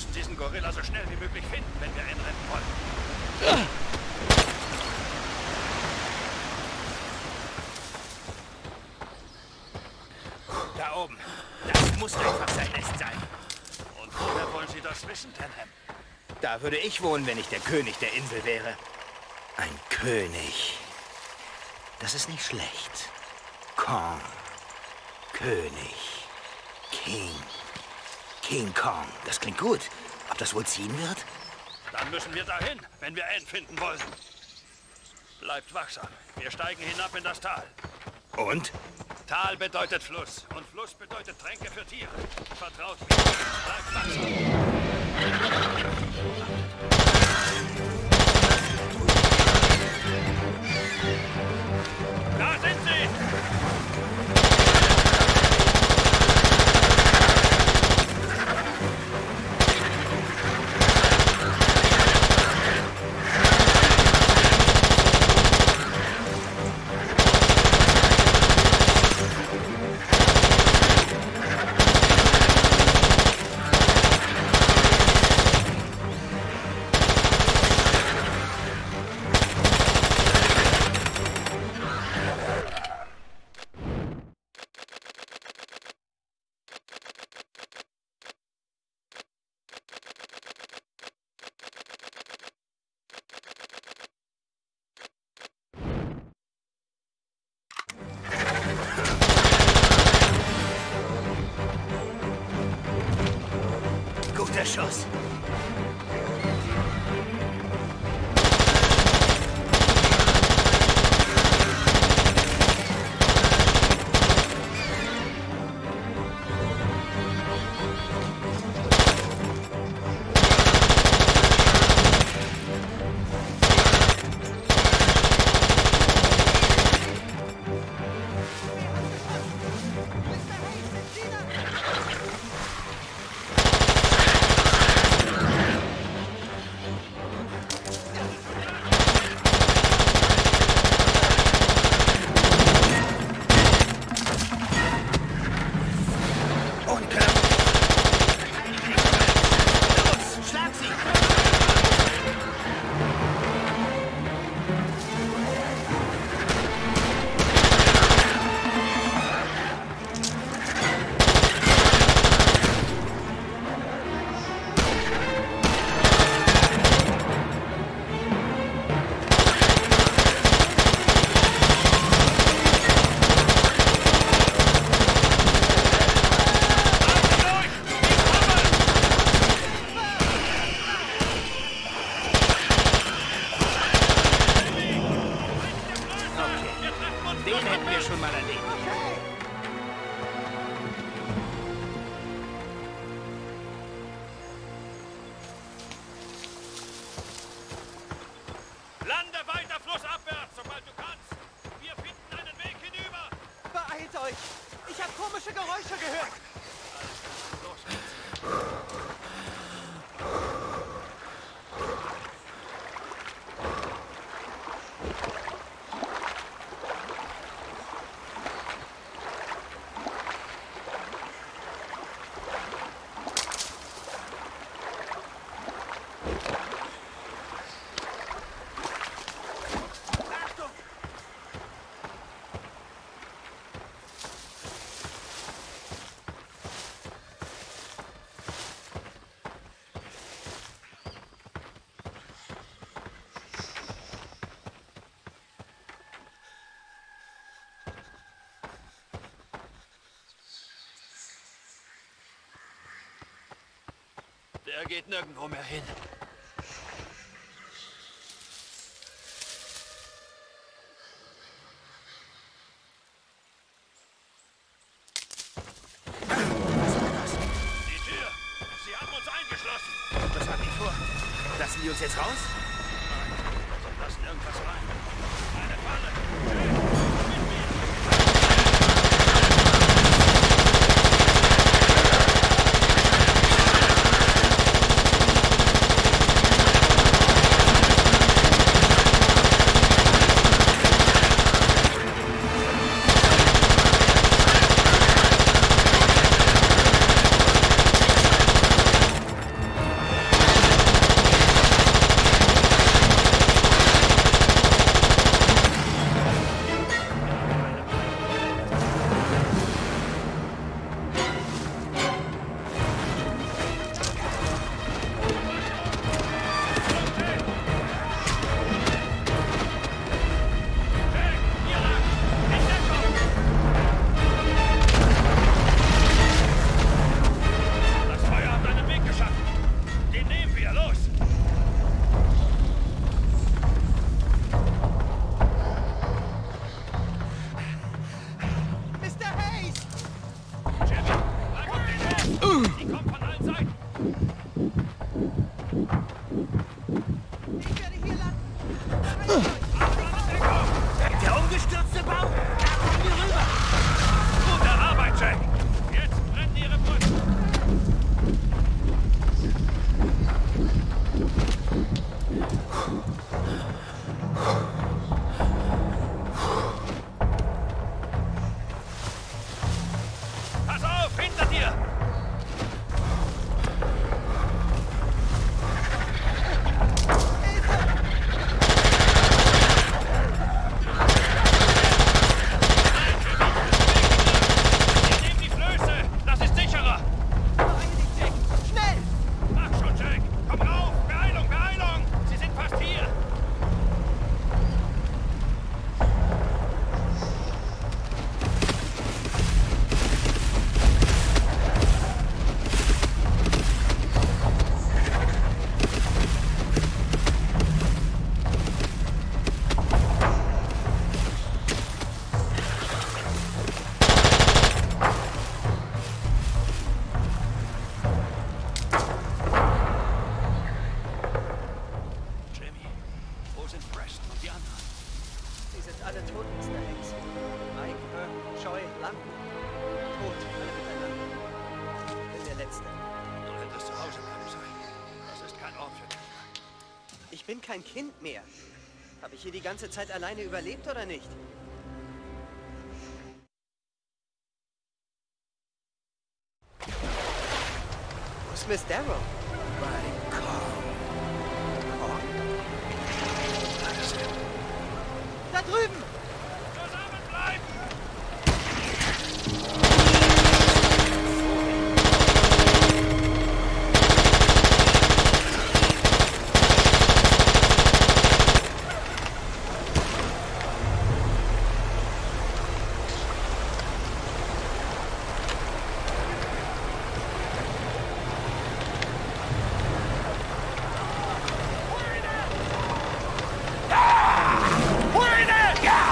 müssen diesen Gorilla so schnell wie möglich finden, wenn wir einrennen wollen. Da oben. Das muss einfach sein Nest sein. Und woher wollen Sie das wissen, Denham? Da würde ich wohnen, wenn ich der König der Insel wäre. Ein König. Das ist nicht schlecht. Kong. König. King. King Kong. Das klingt gut. Ob das wohl ziehen wird? Dann müssen wir dahin, wenn wir Anne finden wollen. Bleibt wachsam. Wir steigen hinab in das Tal. Und? Tal bedeutet Fluss. Und Fluss bedeutet Tränke für Tiere. Vertraut mir. Bleibt wachsam. Da sind sie! Guter Schuss. Den hätten wir schon mal erlebt. Lande weiter flussabwärts, sobald du kannst. Wir finden einen Weg hinüber. Beeilt euch! Ich habe komische Geräusche gehört! Los geht's. Der geht nirgendwo mehr hin. Die Tür! Sie haben uns eingeschlossen! Was haben die vor? Lassen die uns jetzt raus? Sie lassen irgendwas rein. Eine Falle! Ich bin kein Kind mehr. Habe ich hier die ganze Zeit alleine überlebt oder nicht? Wo ist Miss Darrow? Bei Carl. Da drüben! Zusammenbleiben! Ja!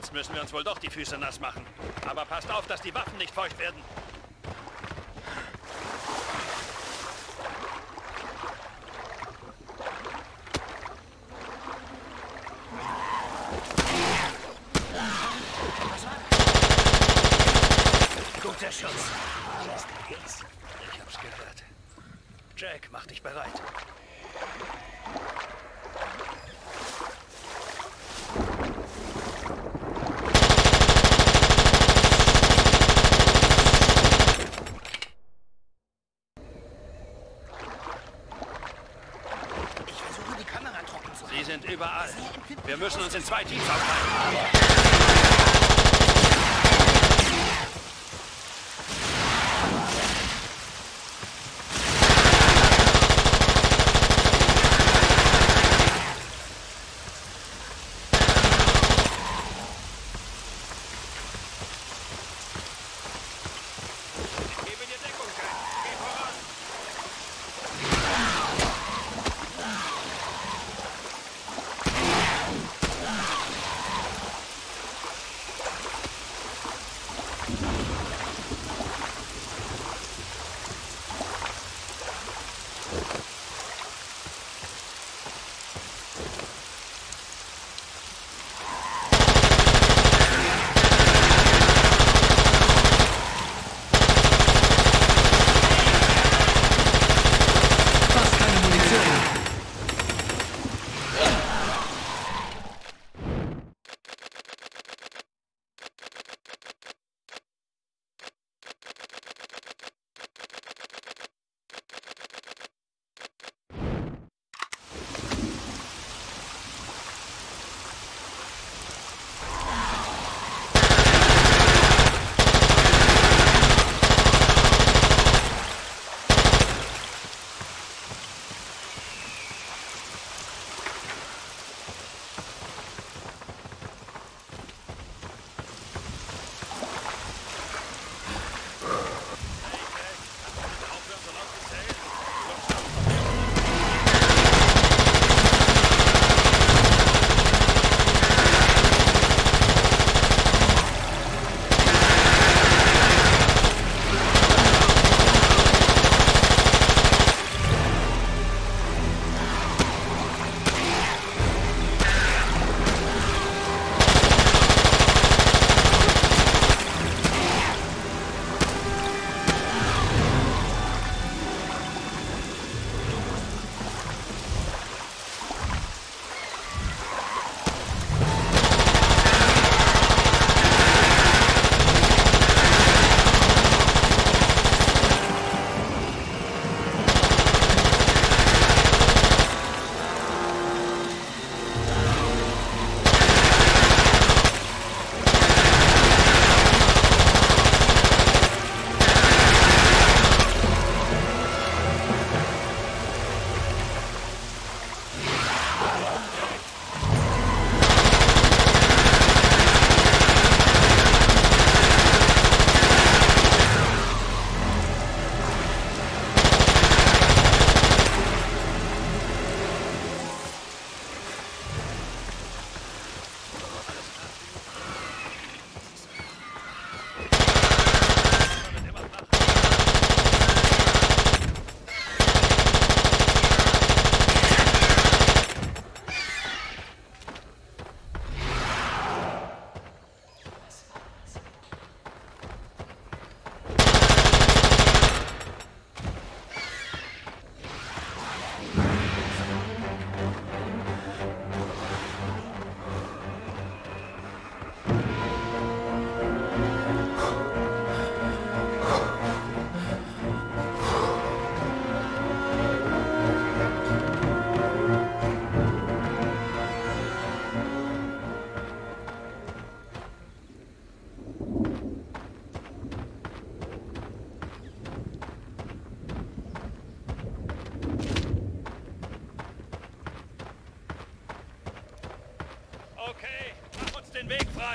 Jetzt müssen wir uns wohl doch die Füße nass machen. Aber passt auf, dass die Waffen nicht feucht werden. Guter Schuss. Ich hab's gehört. Jack, mach dich bereit. Ich versuche, die Kamera trocken zu halten. Sie sind überall. Wir müssen uns in 2 Teams aufteilen. Gebe dir Deckung, Jack. Geh voran. Fast keine Munition. den Weg frei!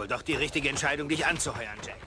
wohl doch die richtige Entscheidung, dich anzuheuern, Jack.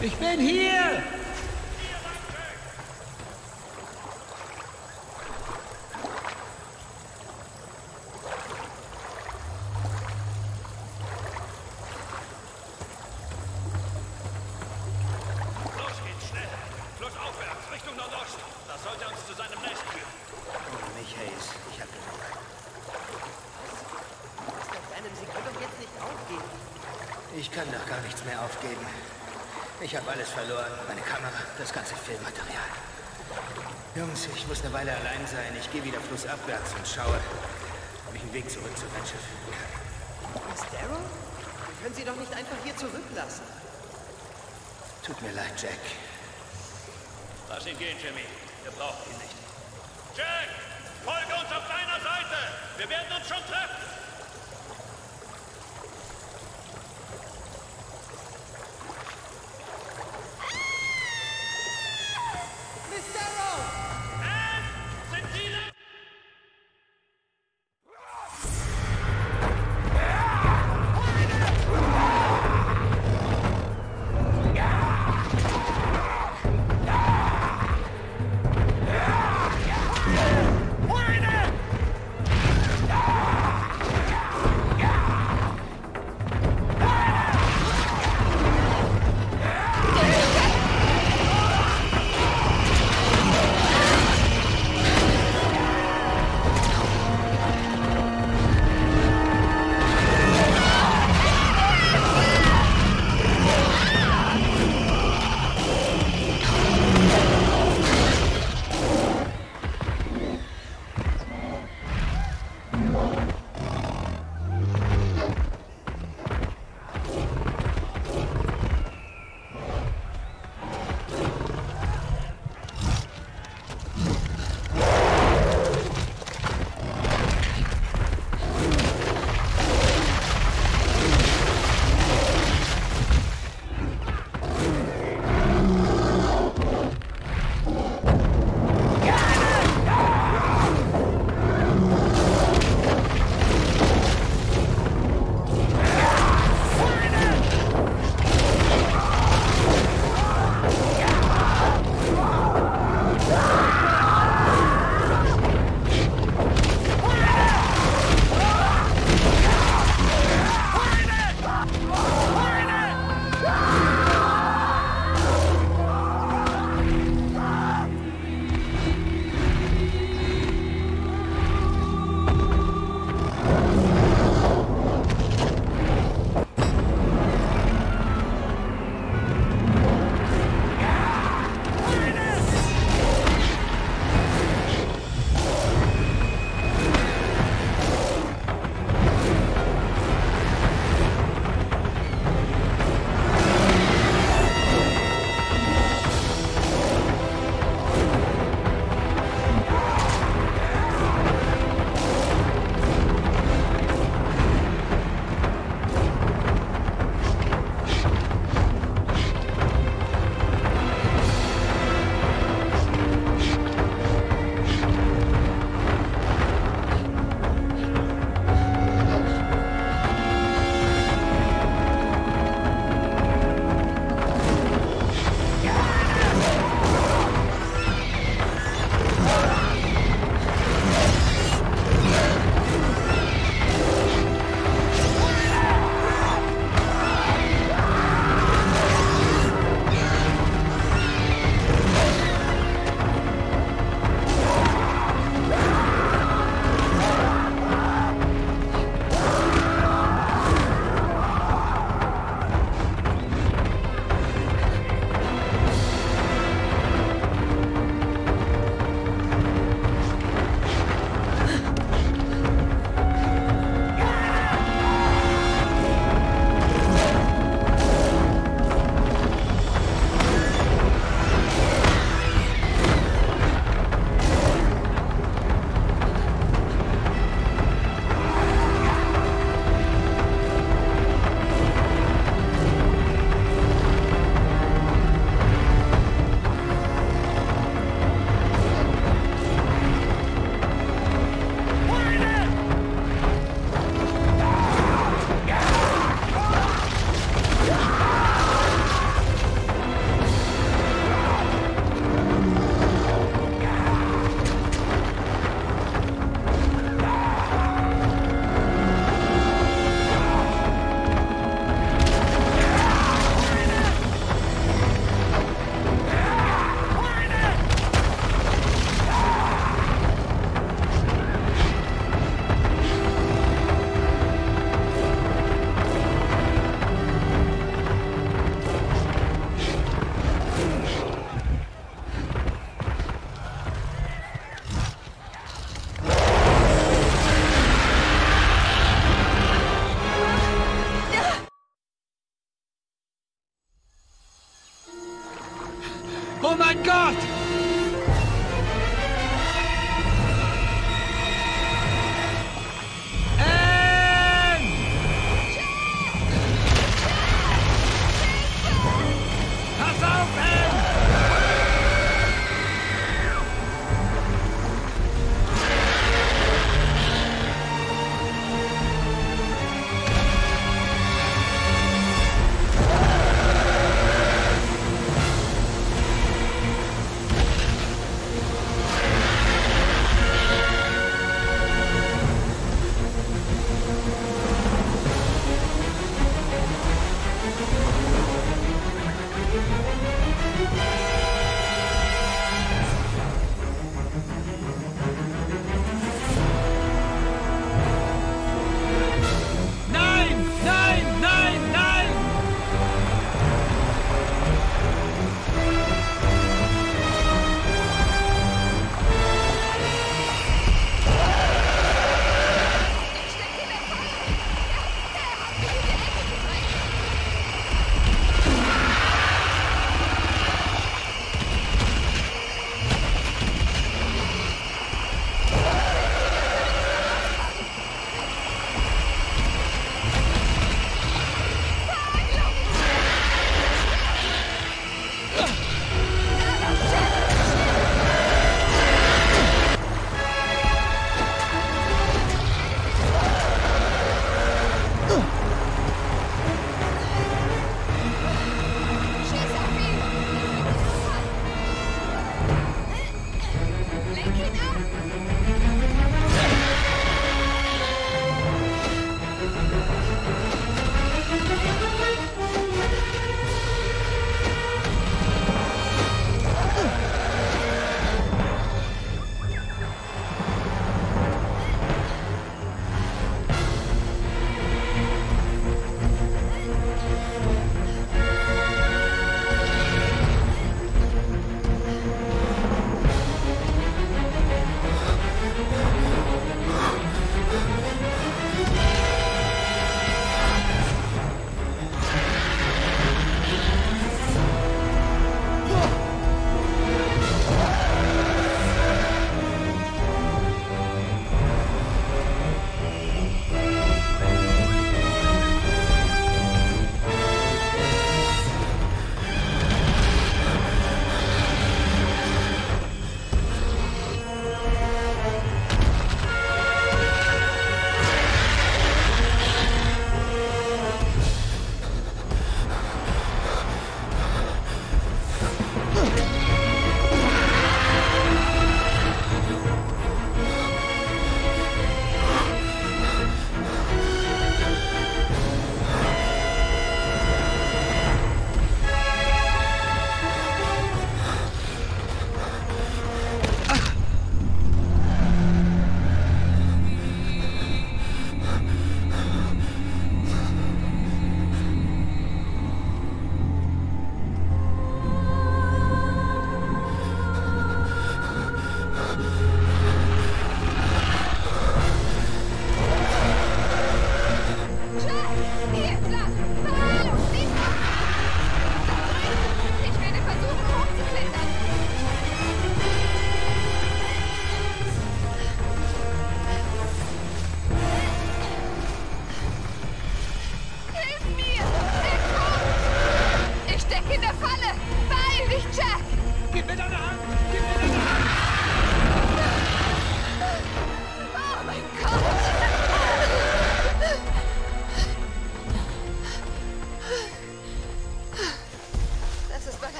Ich bin hier! Ich kann doch gar nichts mehr aufgeben. Ich habe alles verloren. Meine Kamera, das ganze Filmmaterial. Jungs, ich muss eine Weile allein sein. Ich gehe wieder flussabwärts und schaue, ob ich einen Weg zurück zum Redschiff finden kann. Miss Darrow? Wir können sie doch nicht einfach hier zurücklassen. Tut mir leid, Jack. Lass ihn gehen, Jimmy. Wir brauchen ihn nicht. Jack! Folge uns auf deiner Seite! Wir werden uns schon treffen!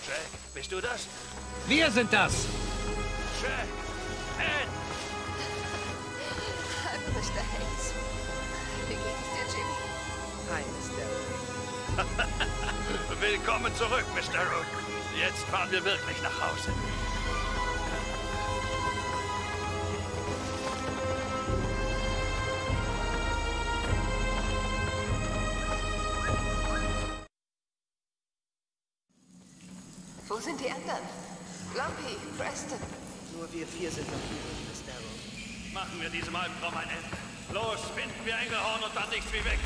Jack, bist du das? Wir sind das! Jack! Ann! Hallo, Mr. Hayes. Wie geht es dir, Jimmy? Hi, Miss Darrow. Willkommen zurück, Miss Darrow. Jetzt fahren wir wirklich nach Hause. Wo sind die anderen? Lumpy, Preston. Nur wir 4 sind noch übrig, Miss Darrow. Machen wir diesem Albtraum ein Ende. Los, finden wir Engelhorn und dann nichts wie weg.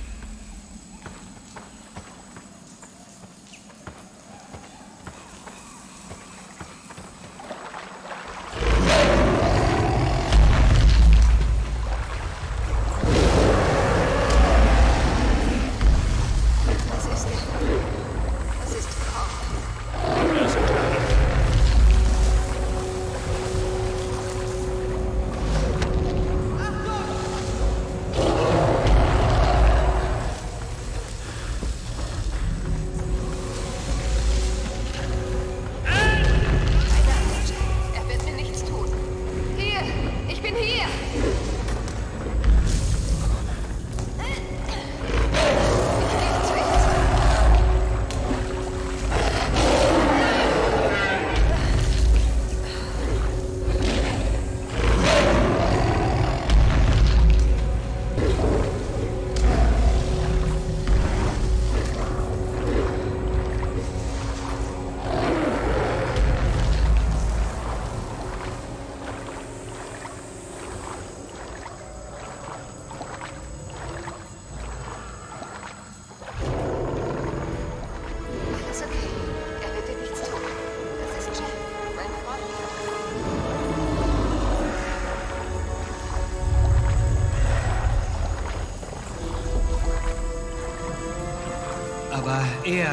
Aber er...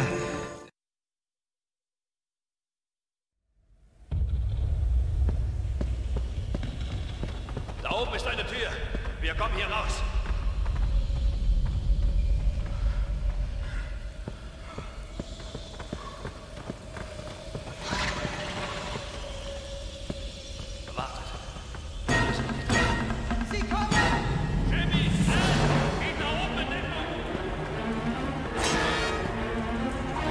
Da oben ist eine Tür. Wir kommen hier raus. Wartet. Sie kommen! Jimmy! Geht da oben in Deckung!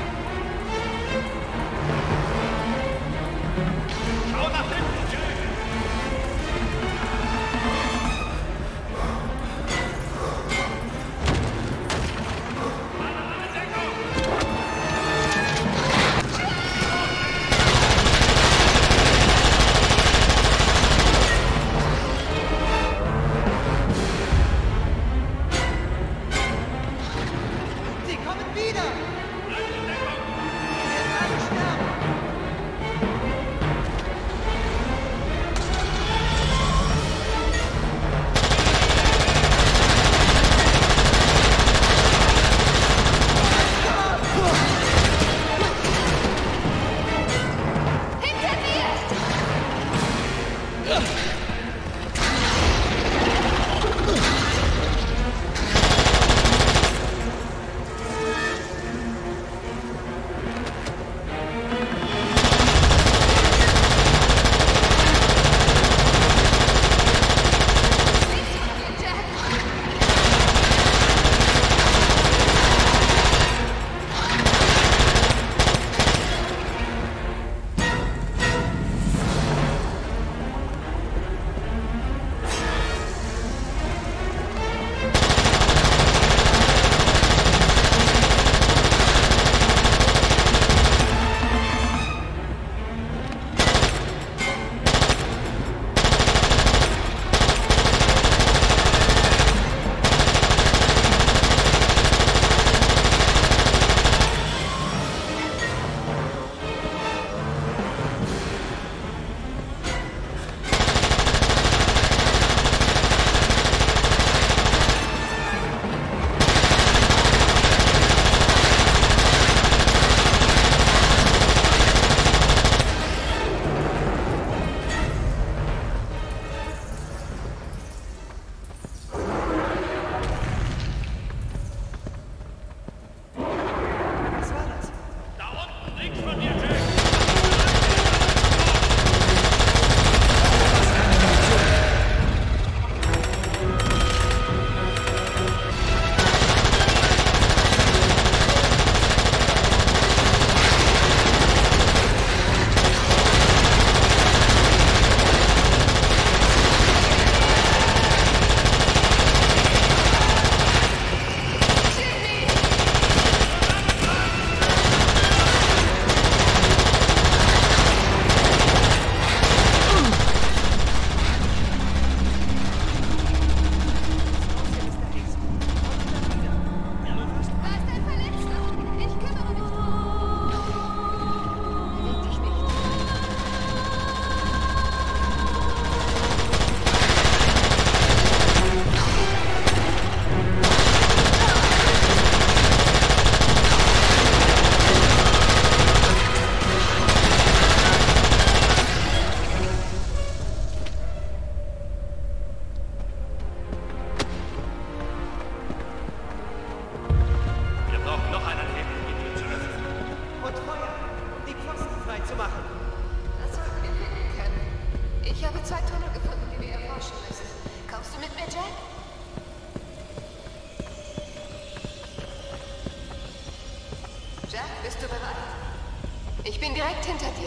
Bist du bereit? Ich bin direkt hinter dir.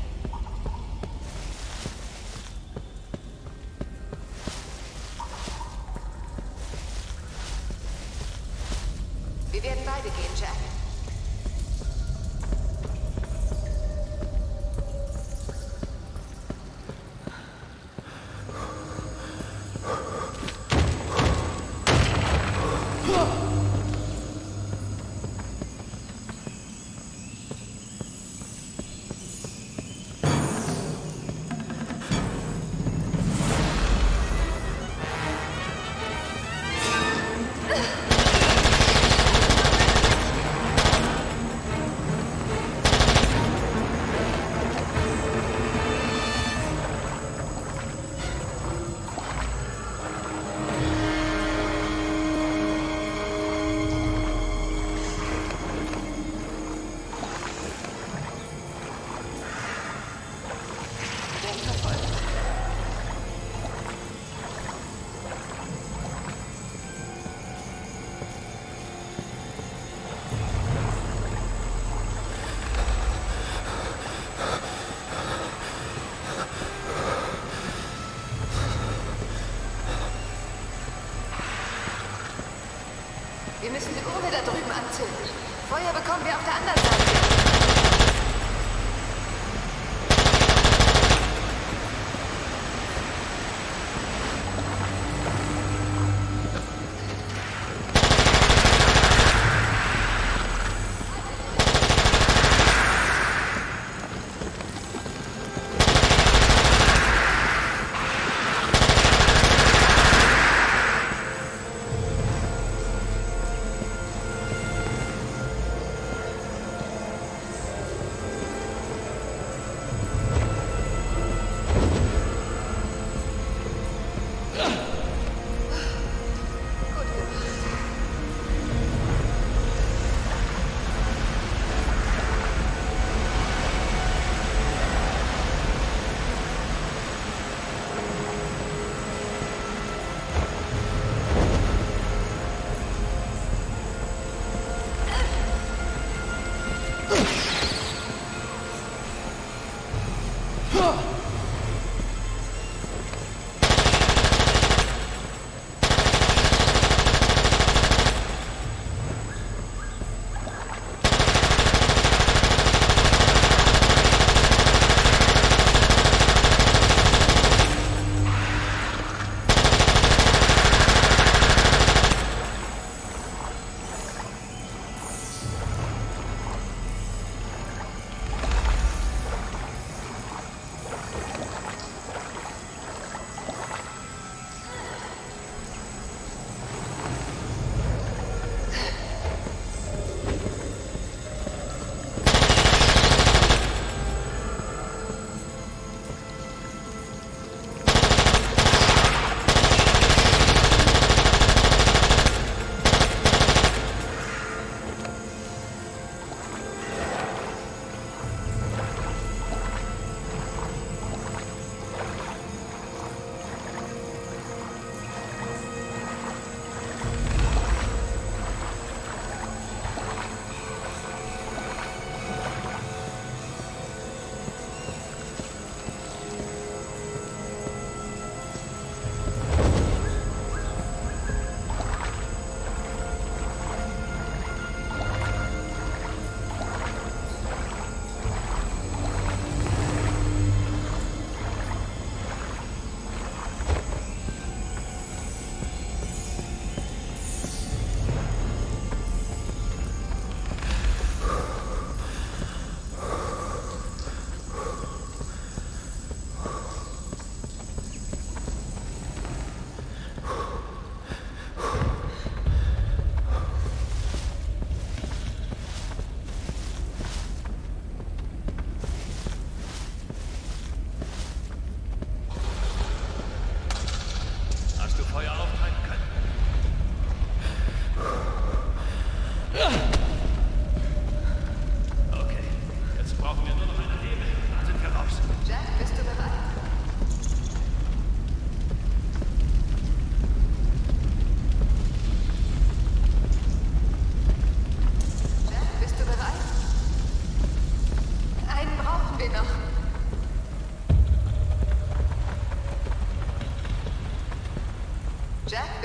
Wir werden beide gehen, Jack. Wir müssen die Urne da drüben anzünden. Feuer bekommen wir auf der anderen Seite.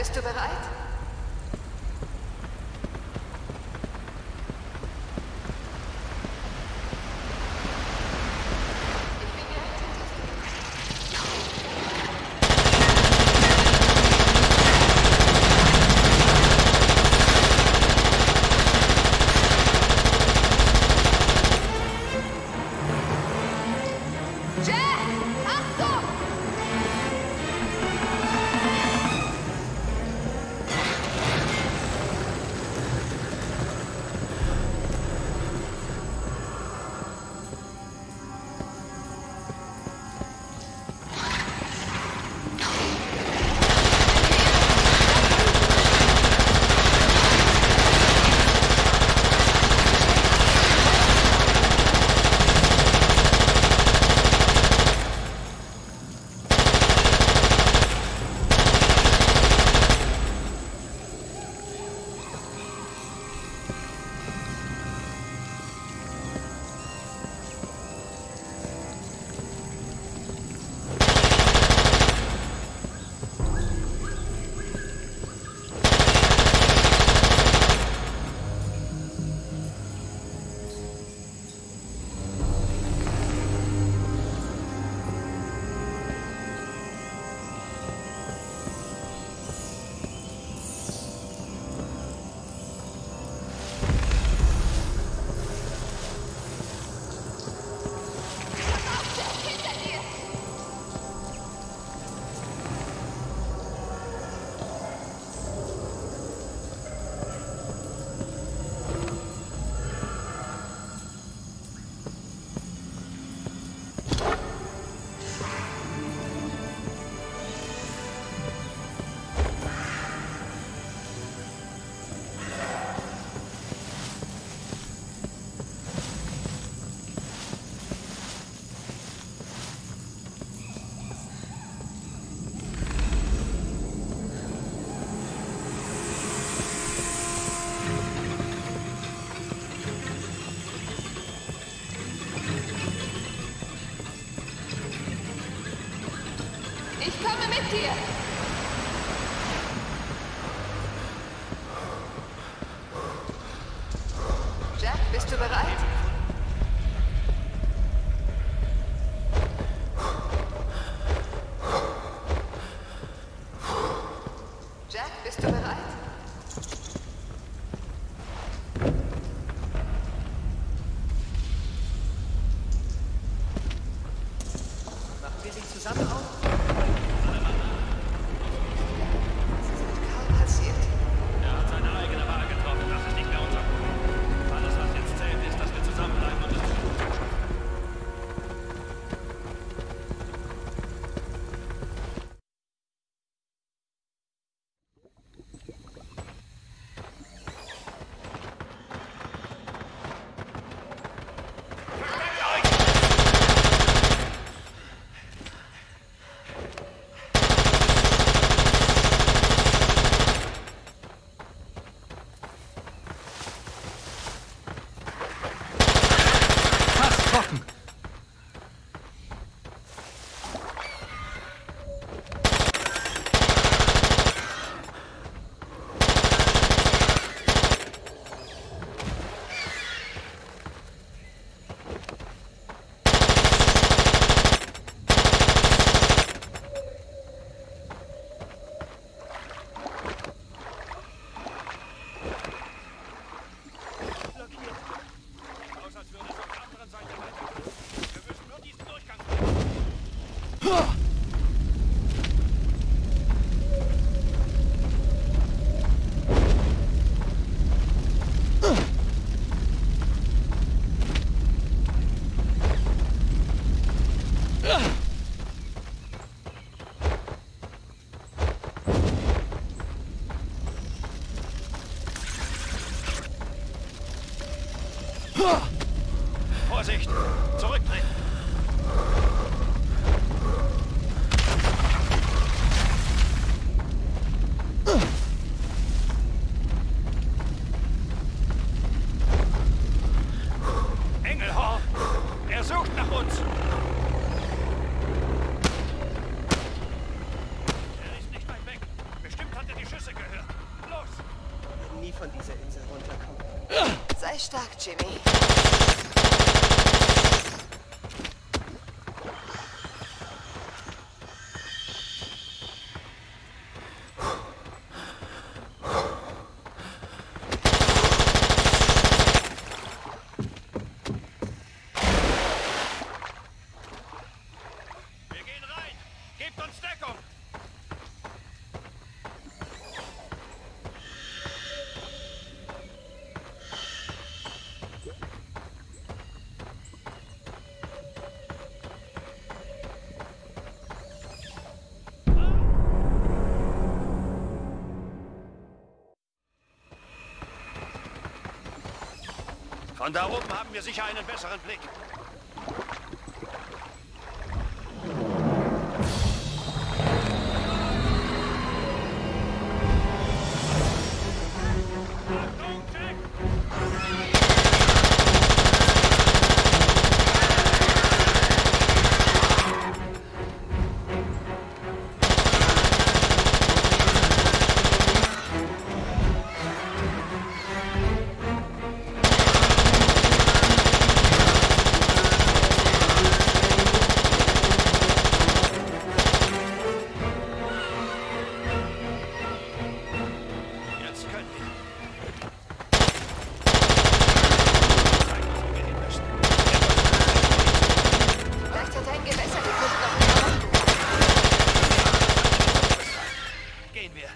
bist du bereit? Ich komme mit dir. Jack, bist du bereit? Jack, bist du bereit? Machen wir sie zusammen auf? Er hat seine eigene Wahl getroffen, das ist nicht mehr unser Problem. Alles, was jetzt zählt, ist, dass wir zusammenbleiben und es zu gut schaffen. Vorsicht! Zurückdrehen! Engelhorn! Er sucht nach uns! Er ist nicht weit weg. Bestimmt hat er die Schüsse nie von dieser Insel runterkommen. Sei stark, Jimmy. Wir gehen rein! Gebt uns Deckung! Von da oben haben wir sicher einen besseren Blick. Achtung, Jack! Jetzt können wir. Zeig uns, wo wir hin müssen. Vielleicht hat er ein Gewässer gefunden, auf dem er unten kann. Gehen wir.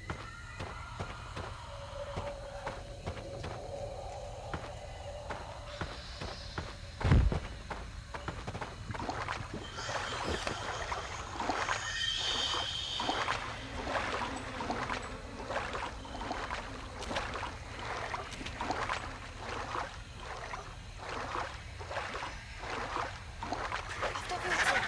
Auf der Wurzel.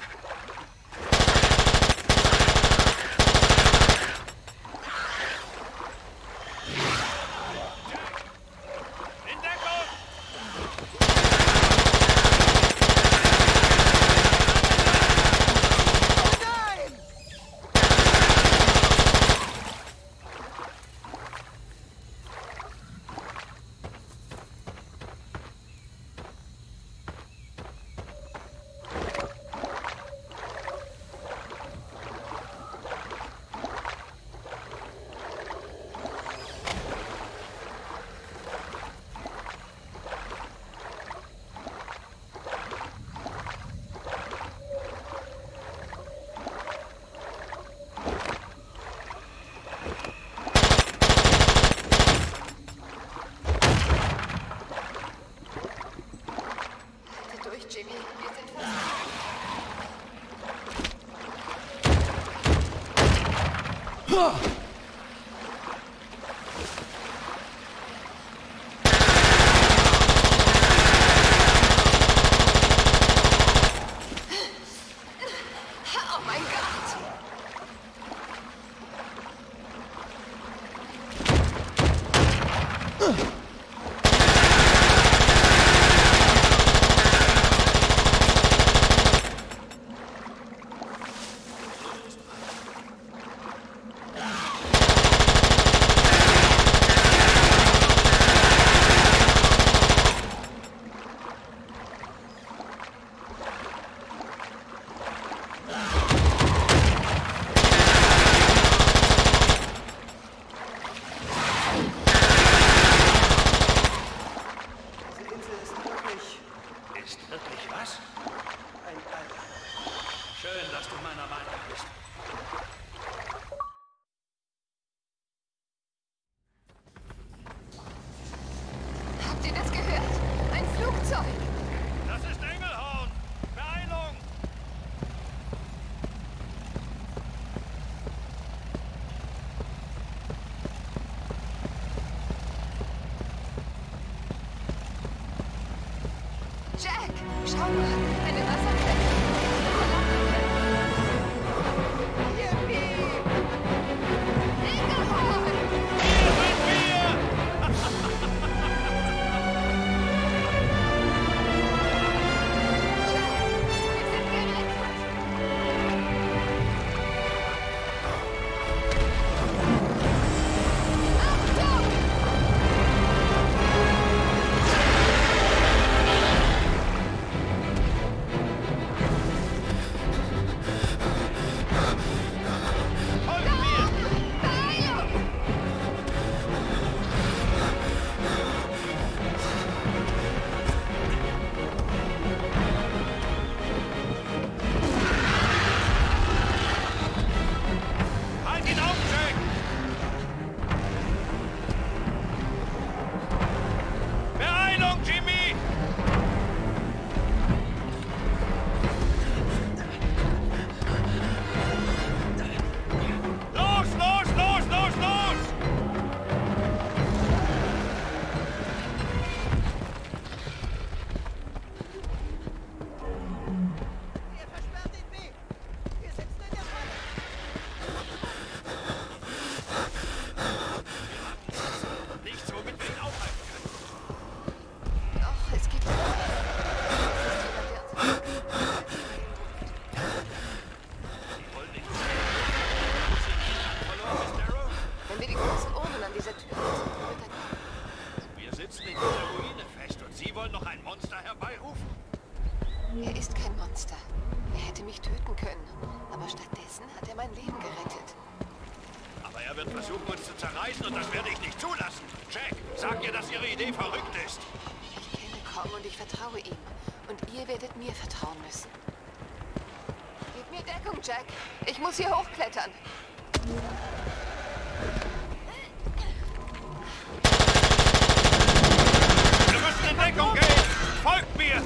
In Deckung! Halte durch, Jimmy. Wir sind fast. Oh mein Gott! Diese Insel ist wirklich Ist wirklich was? ein Albtraum. Schön, dass du meiner Meinung bist. Habt ihr das gehört? Ein Flugzeug! Das ist Engelhorn! Beeilung! Jack, schau mal, eine Wasserquelle. Yippie! Engelhorn! Jack, wir sind gerettet! Achtung! Monster herbeirufen? Er ist kein Monster. Er hätte mich töten können. Aber stattdessen hat er mein Leben gerettet. Aber er wird versuchen, uns zu zerreißen und das werde ich nicht zulassen. Jack, sag ihr, dass ihre Idee verrückt ist. Ich kenne Kong und ich vertraue ihm. Und ihr werdet mir vertrauen müssen. Gib mir Deckung, Jack. Ich muss hier hochklettern. Wir müssen in Deckung gehen! Folgt mir!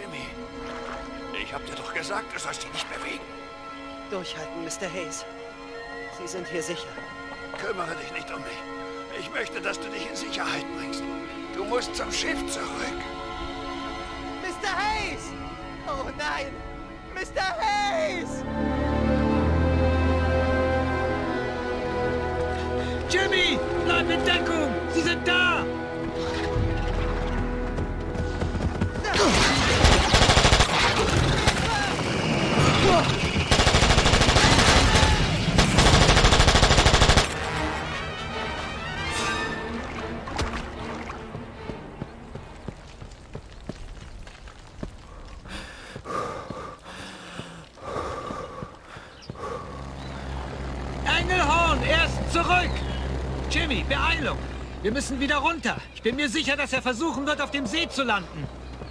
Jimmy, ich hab dir doch gesagt, du sollst dich nicht bewegen. Durchhalten, Mr. Hayes. Sie sind hier sicher. Kümmere dich nicht um mich. Ich möchte, dass du dich in Sicherheit bringst. Du musst zum Schiff zurück. Mr. Hayes! Oh nein! Mr. Hayes! Jimmy, bleib in Deckung! Sie sind da! Engelhorn, er ist zurück! Jimmy, Beeilung! Wir müssen wieder runter. Ich bin mir sicher, dass er versuchen wird, auf dem See zu landen.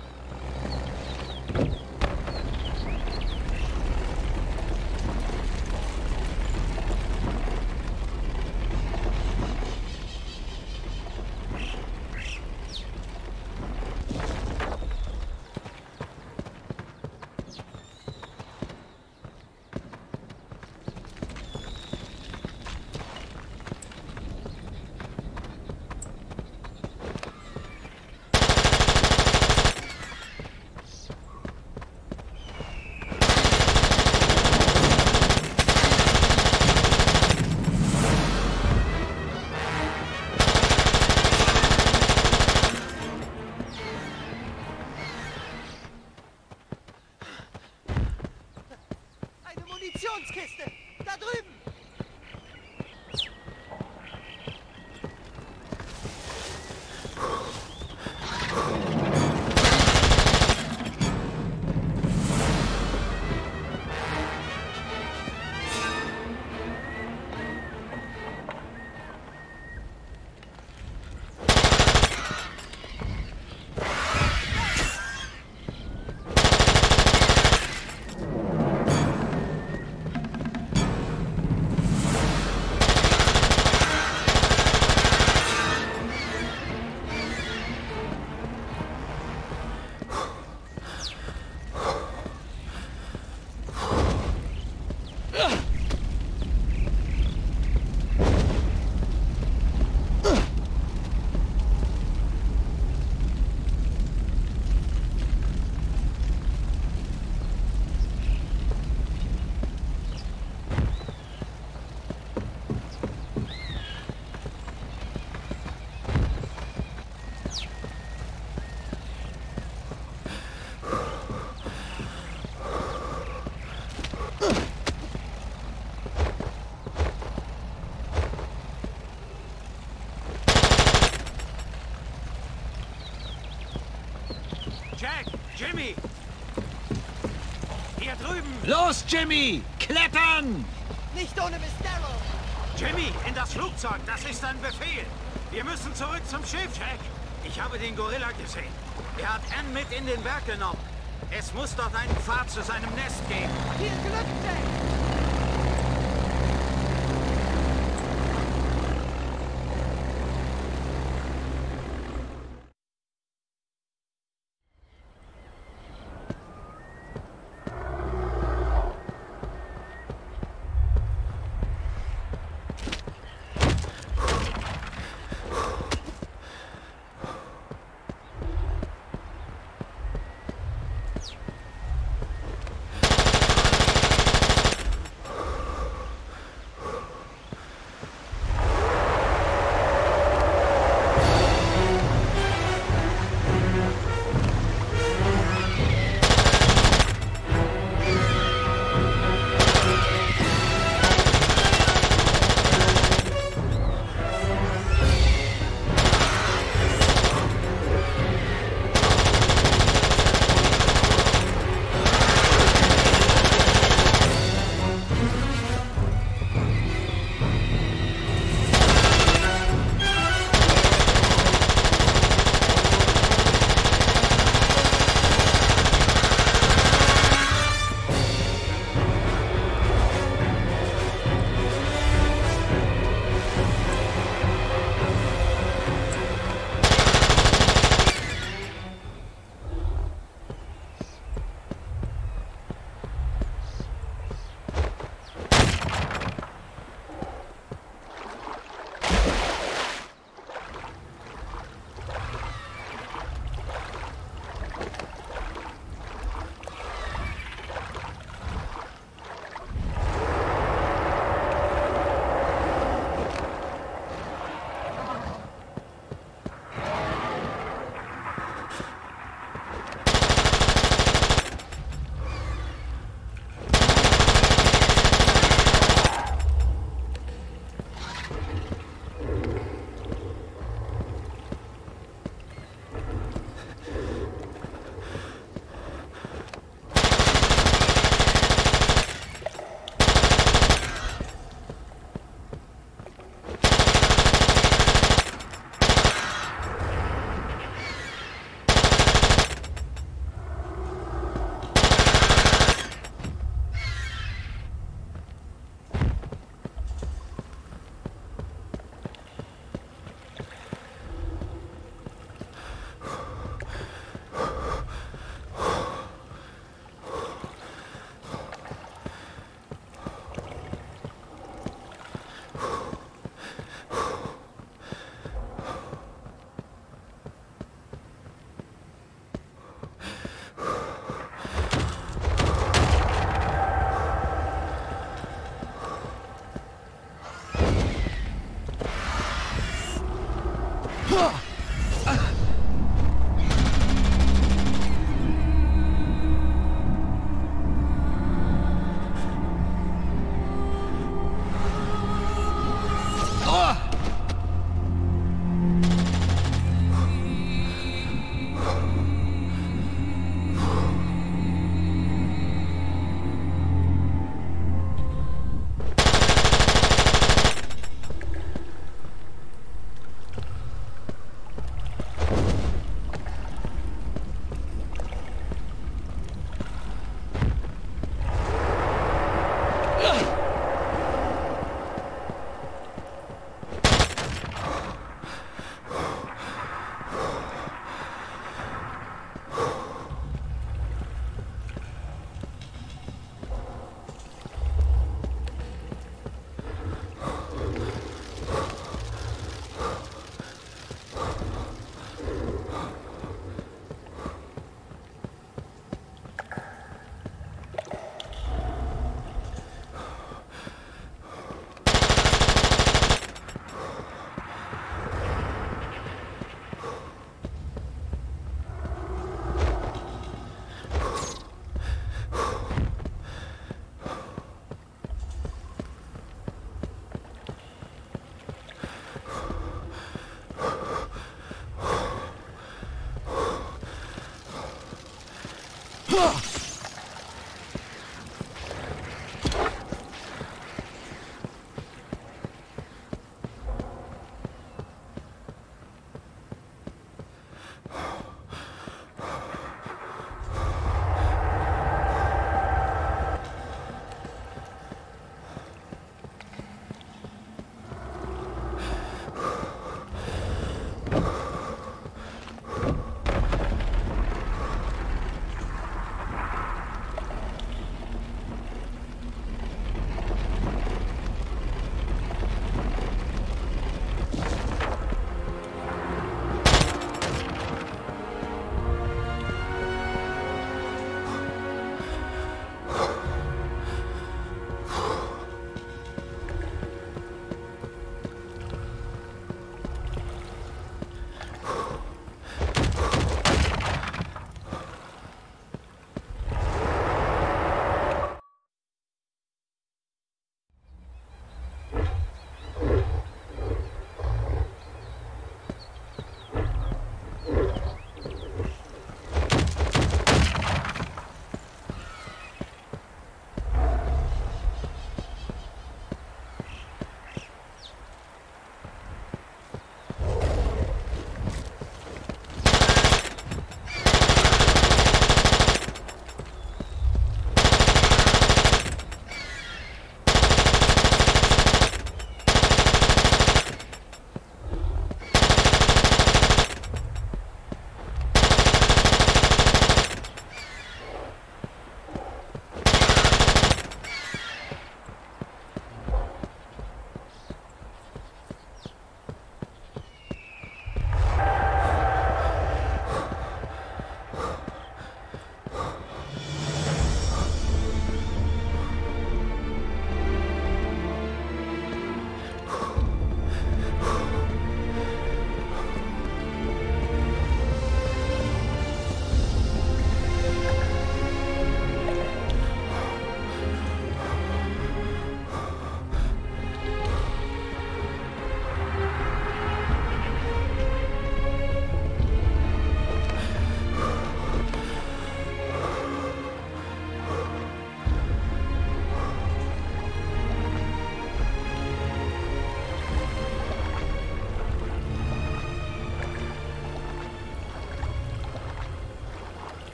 Munitionskiste! Da drüben! Jack! Jimmy! Hier drüben! Los, Jimmy! Klettern! Nicht ohne Miss Darrow! Jimmy, in das Flugzeug! Das ist ein Befehl! Wir müssen zurück zum Schiff, Jack! Ich habe den Gorilla gesehen. Er hat Ann mit in den Berg genommen. Es muss dort einen Pfad zu seinem Nest geben. Viel Glück, Jack!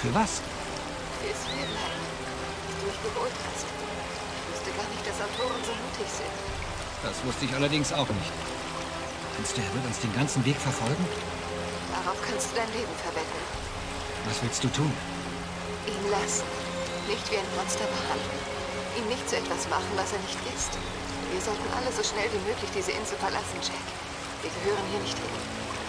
Für was? Fürs Hierbleiben, das du mich geholt hast. Ich wusste gar nicht, dass Autoren so mutig sind. Das wusste ich allerdings auch nicht. Meinst du, er wird uns den ganzen Weg verfolgen? Darauf kannst du dein Leben verwetten. Was willst du tun? Ihn lassen. Nicht wie ein Monster behandeln. Ihn nicht zu etwas machen, was er nicht ist. Wir sollten alle so schnell wie möglich diese Insel verlassen, Jack. Wir gehören hier nicht hin.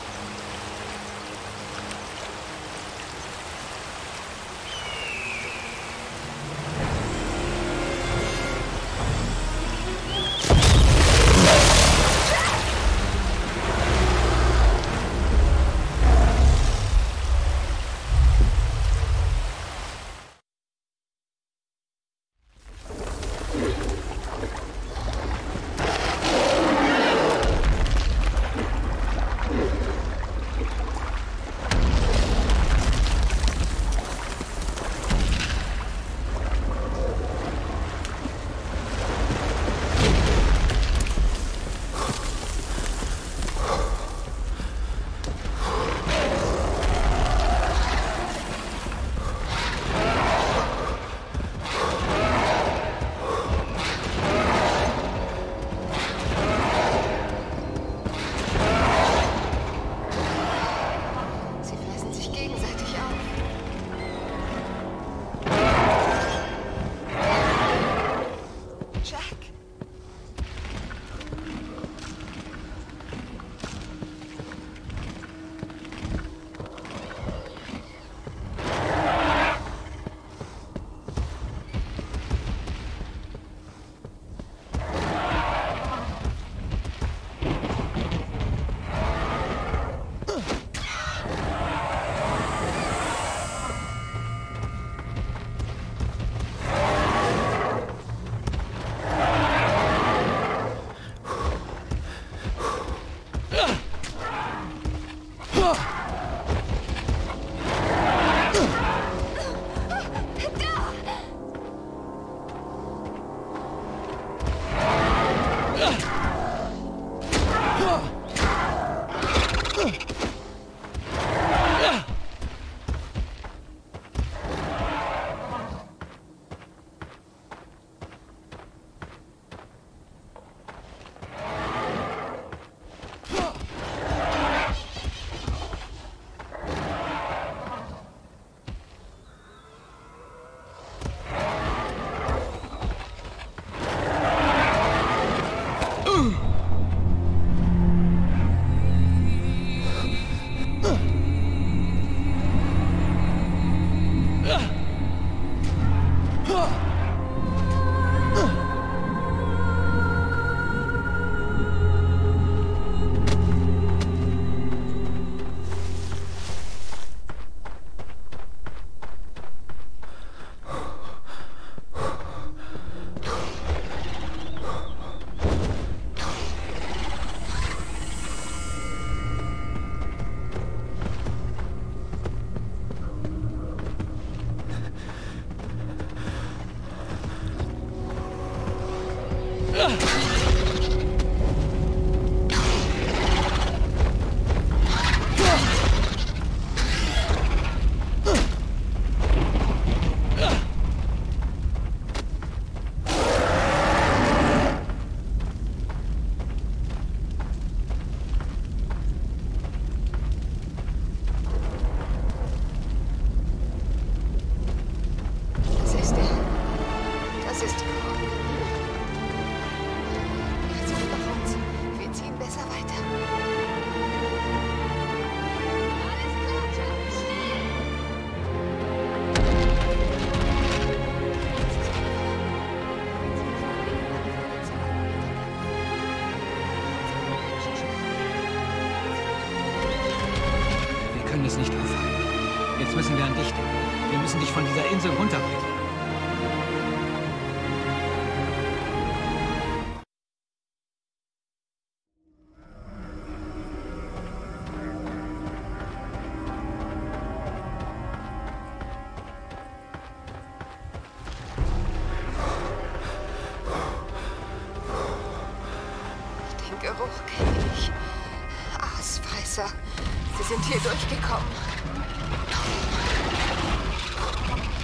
Es nicht aufhalten. Jetzt müssen wir an dich denken. Wir müssen dich von dieser Insel runterbringen. Den Geruch kenne ich. Aasfresser. Sie sind hier durchgekommen.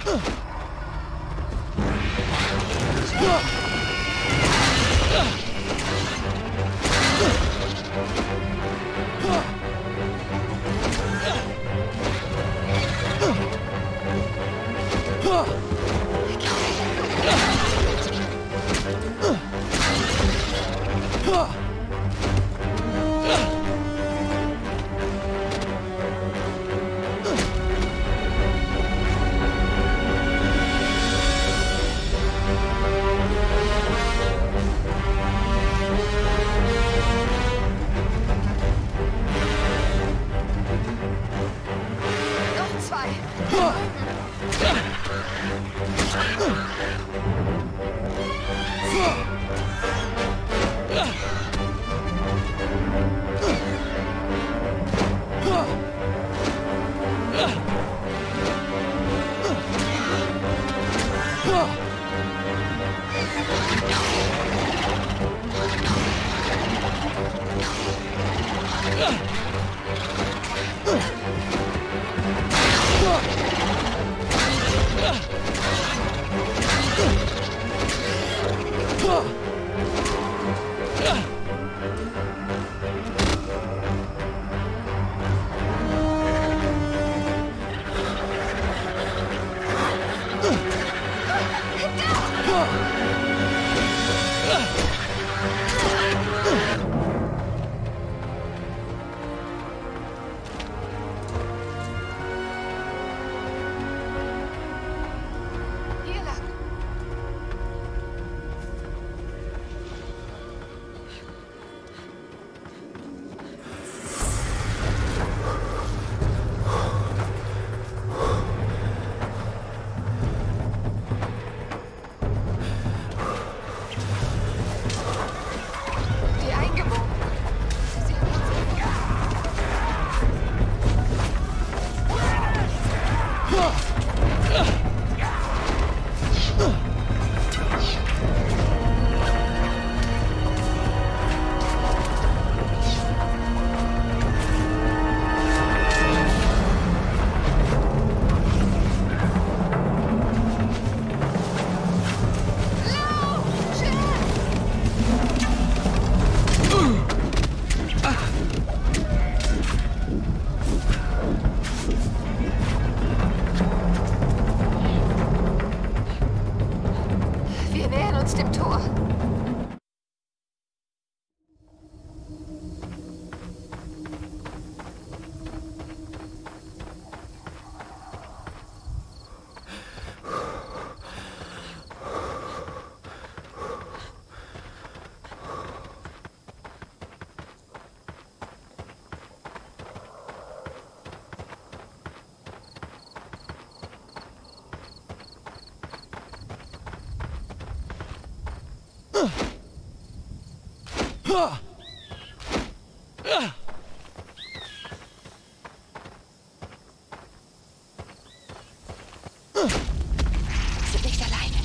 Sind nicht alleine.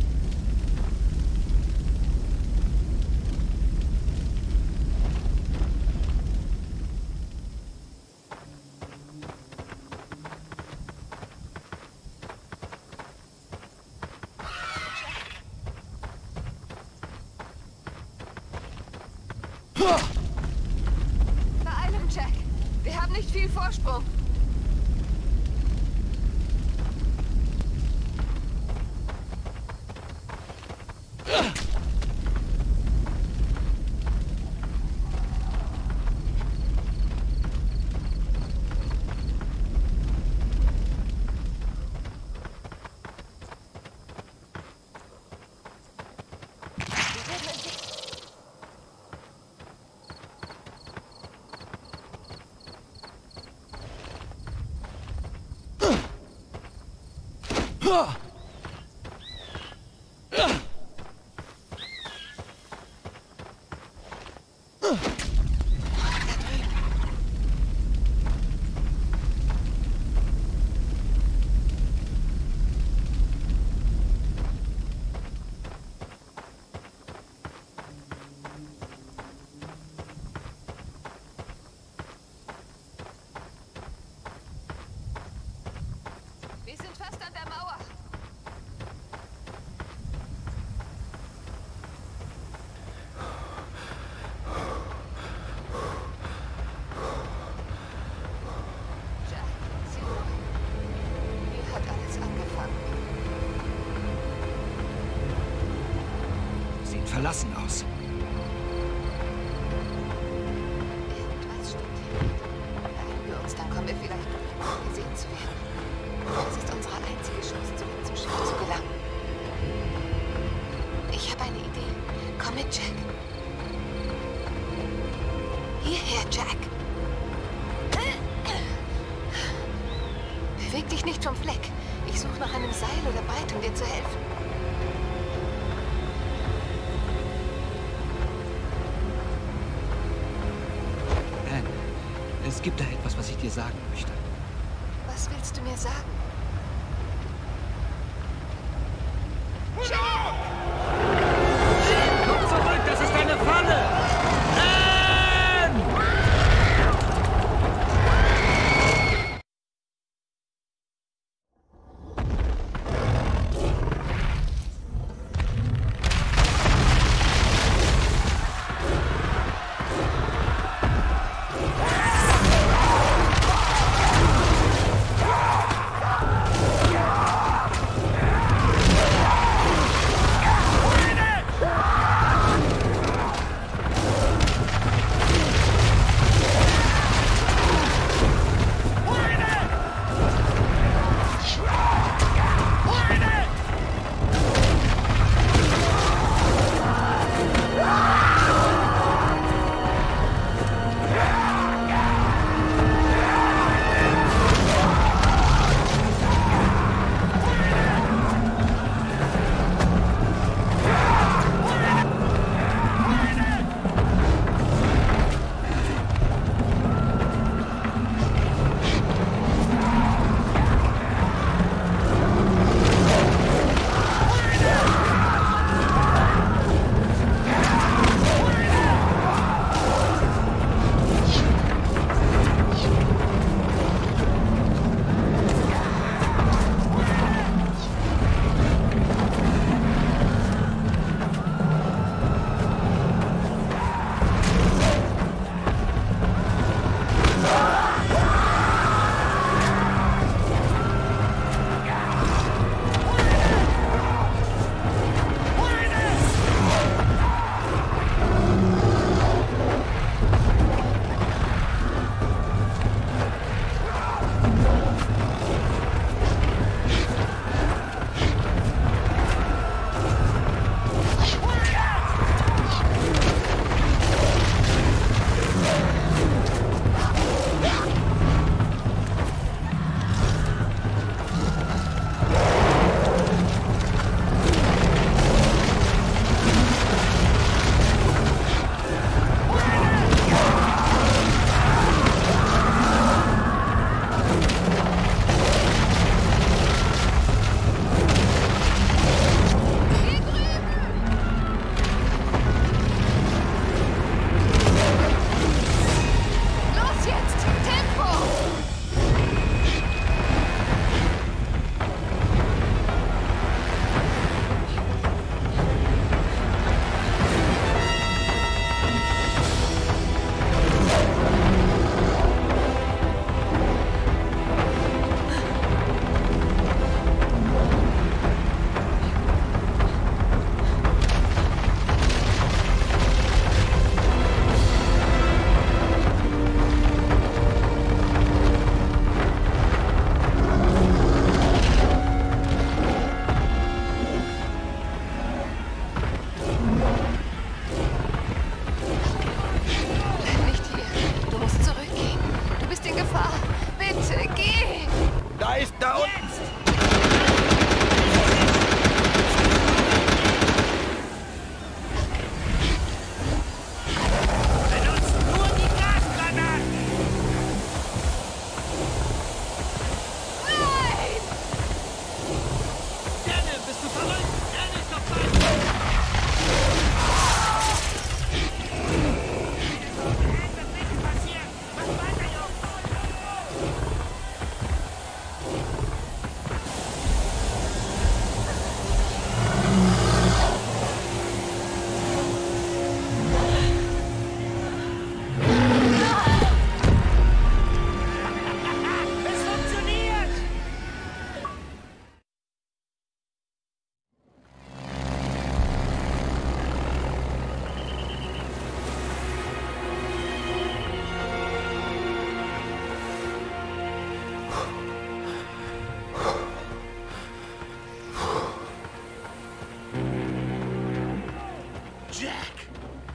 Beeilung, Jack. Wir haben nicht viel Vorsprung. Wir sind fast an der Mauer. verlassen aus. Irgendwas stimmt hier nicht. Beeilen wir uns, dann kommen wir vielleicht durch, ohne gesehen zu werden. Das ist unsere einzige Chance, zurück zum Schiff zu gelangen. Ich habe eine Idee. Komm mit, Jack. Hierher, Jack. Beweg dich nicht vom Fleck. Ich suche nach einem Seil oder Brett, um dir zu helfen. Anne, es gibt da etwas, was ich dir sagen möchte. Was willst du mir sagen? Komm zurück, das ist eine Falle! Anne!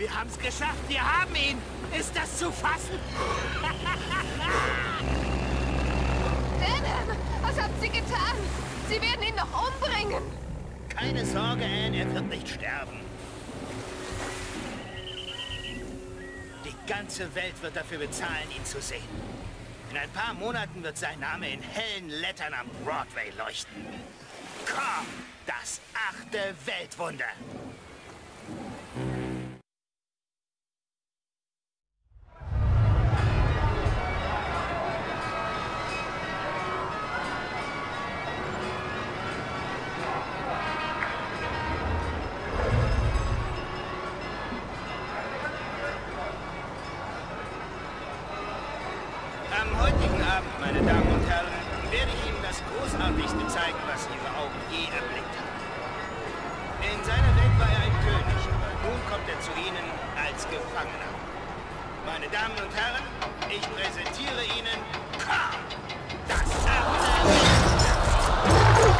Wir haben's geschafft. Wir haben ihn. Ist das zu fassen? Denham, was haben Sie getan? Sie werden ihn noch umbringen. Keine Sorge, Anne, er wird nicht sterben. Die ganze Welt wird dafür bezahlen, ihn zu sehen. In ein paar Monaten wird sein Name in hellen Lettern am Broadway leuchten. Komm, das 8. Weltwunder. Am heutigen Abend, meine Damen und Herren, werde ich Ihnen das Großartigste zeigen, was Ihre Augen je erblickt haben. In seiner Welt war er ein König, aber nun kommt er zu Ihnen als Gefangener. Meine Damen und Herren, ich präsentiere Ihnen Khan, das 8. Weltwunder.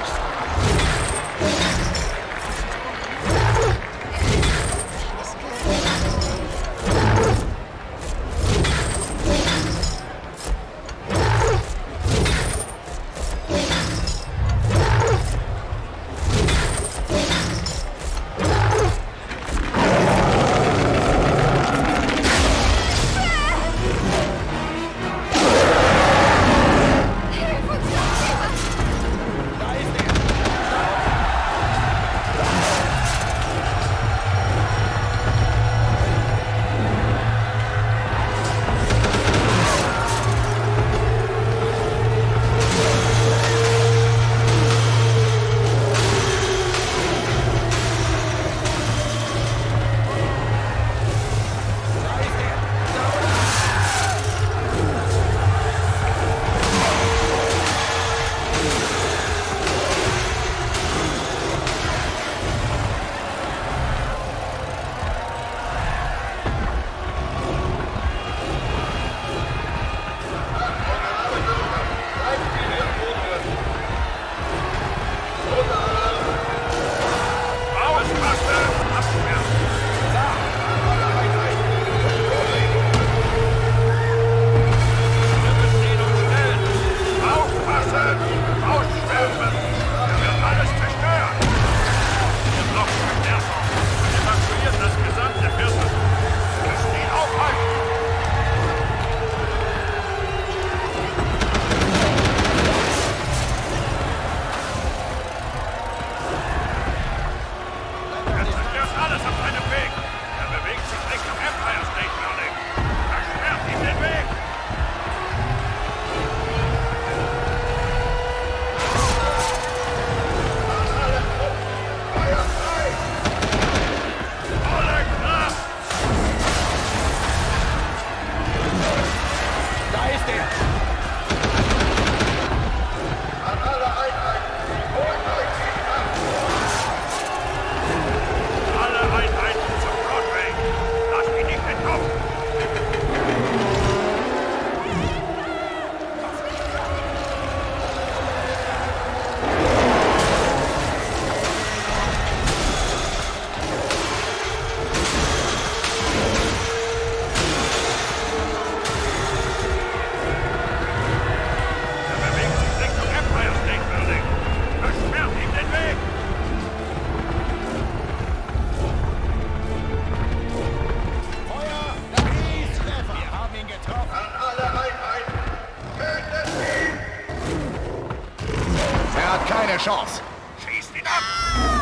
Keine Chance. Schießt ihn ab!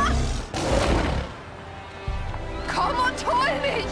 Komm und hol mich!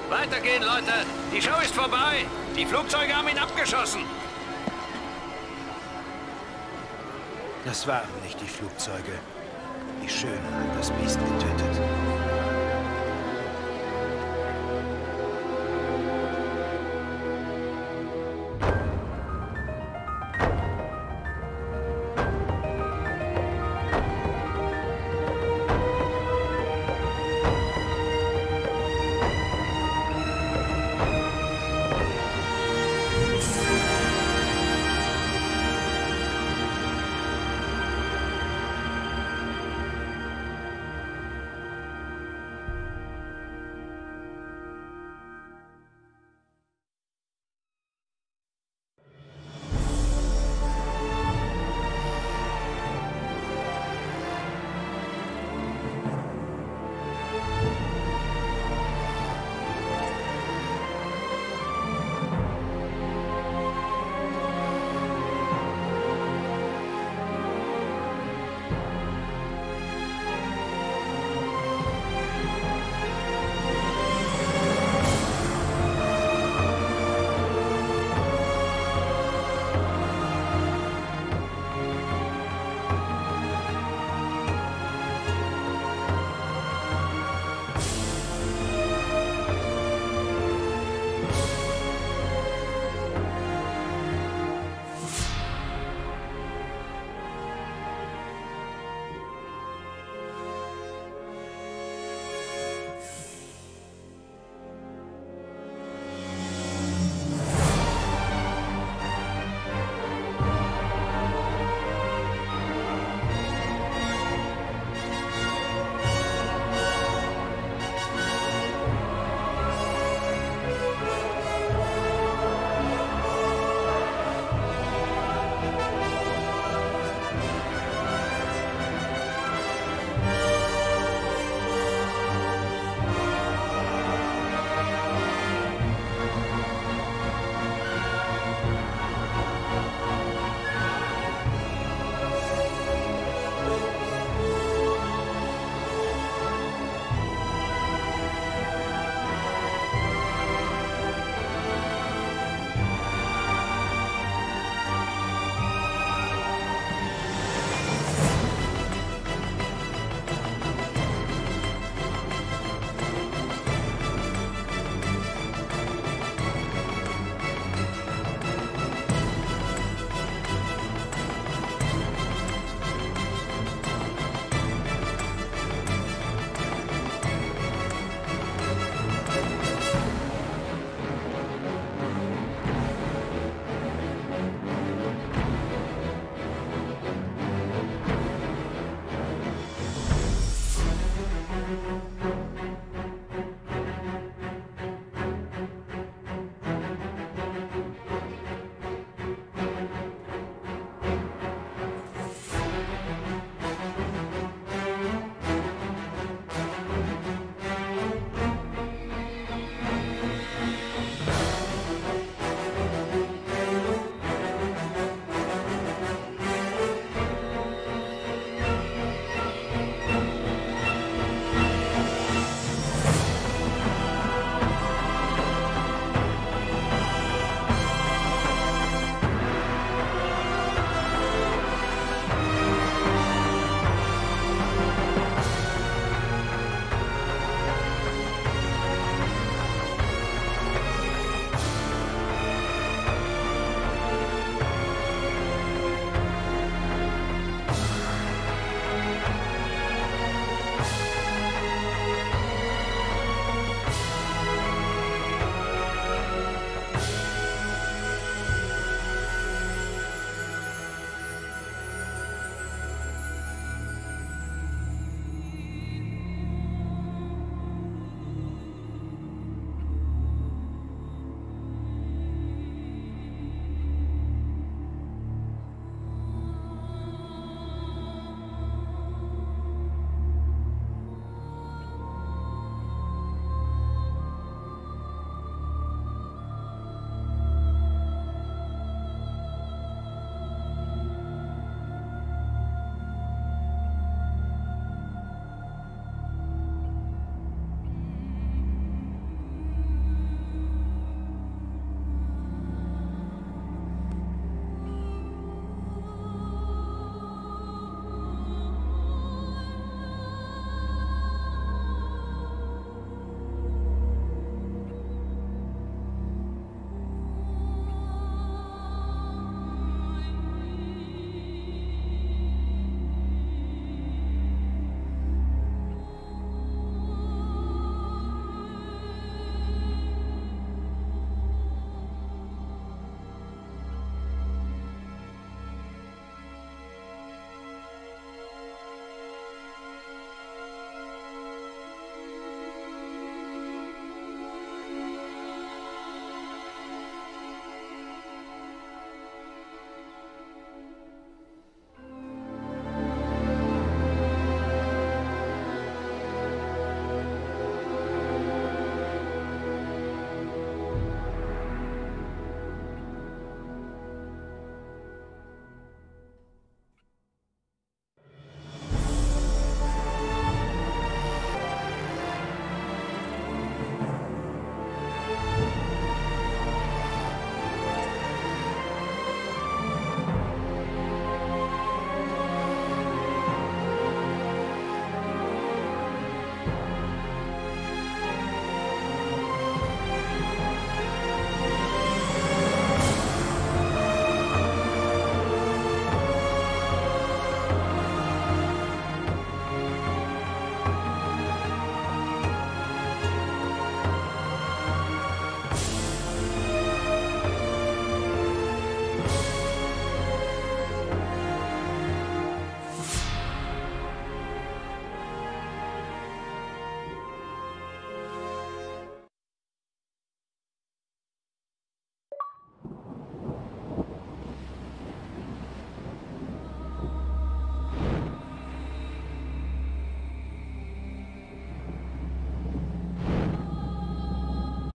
Weitergehen, Leute! Die Show ist vorbei! Die Flugzeuge haben ihn abgeschossen! Das waren nicht die Flugzeuge. Die Schöne hat das Biest getötet.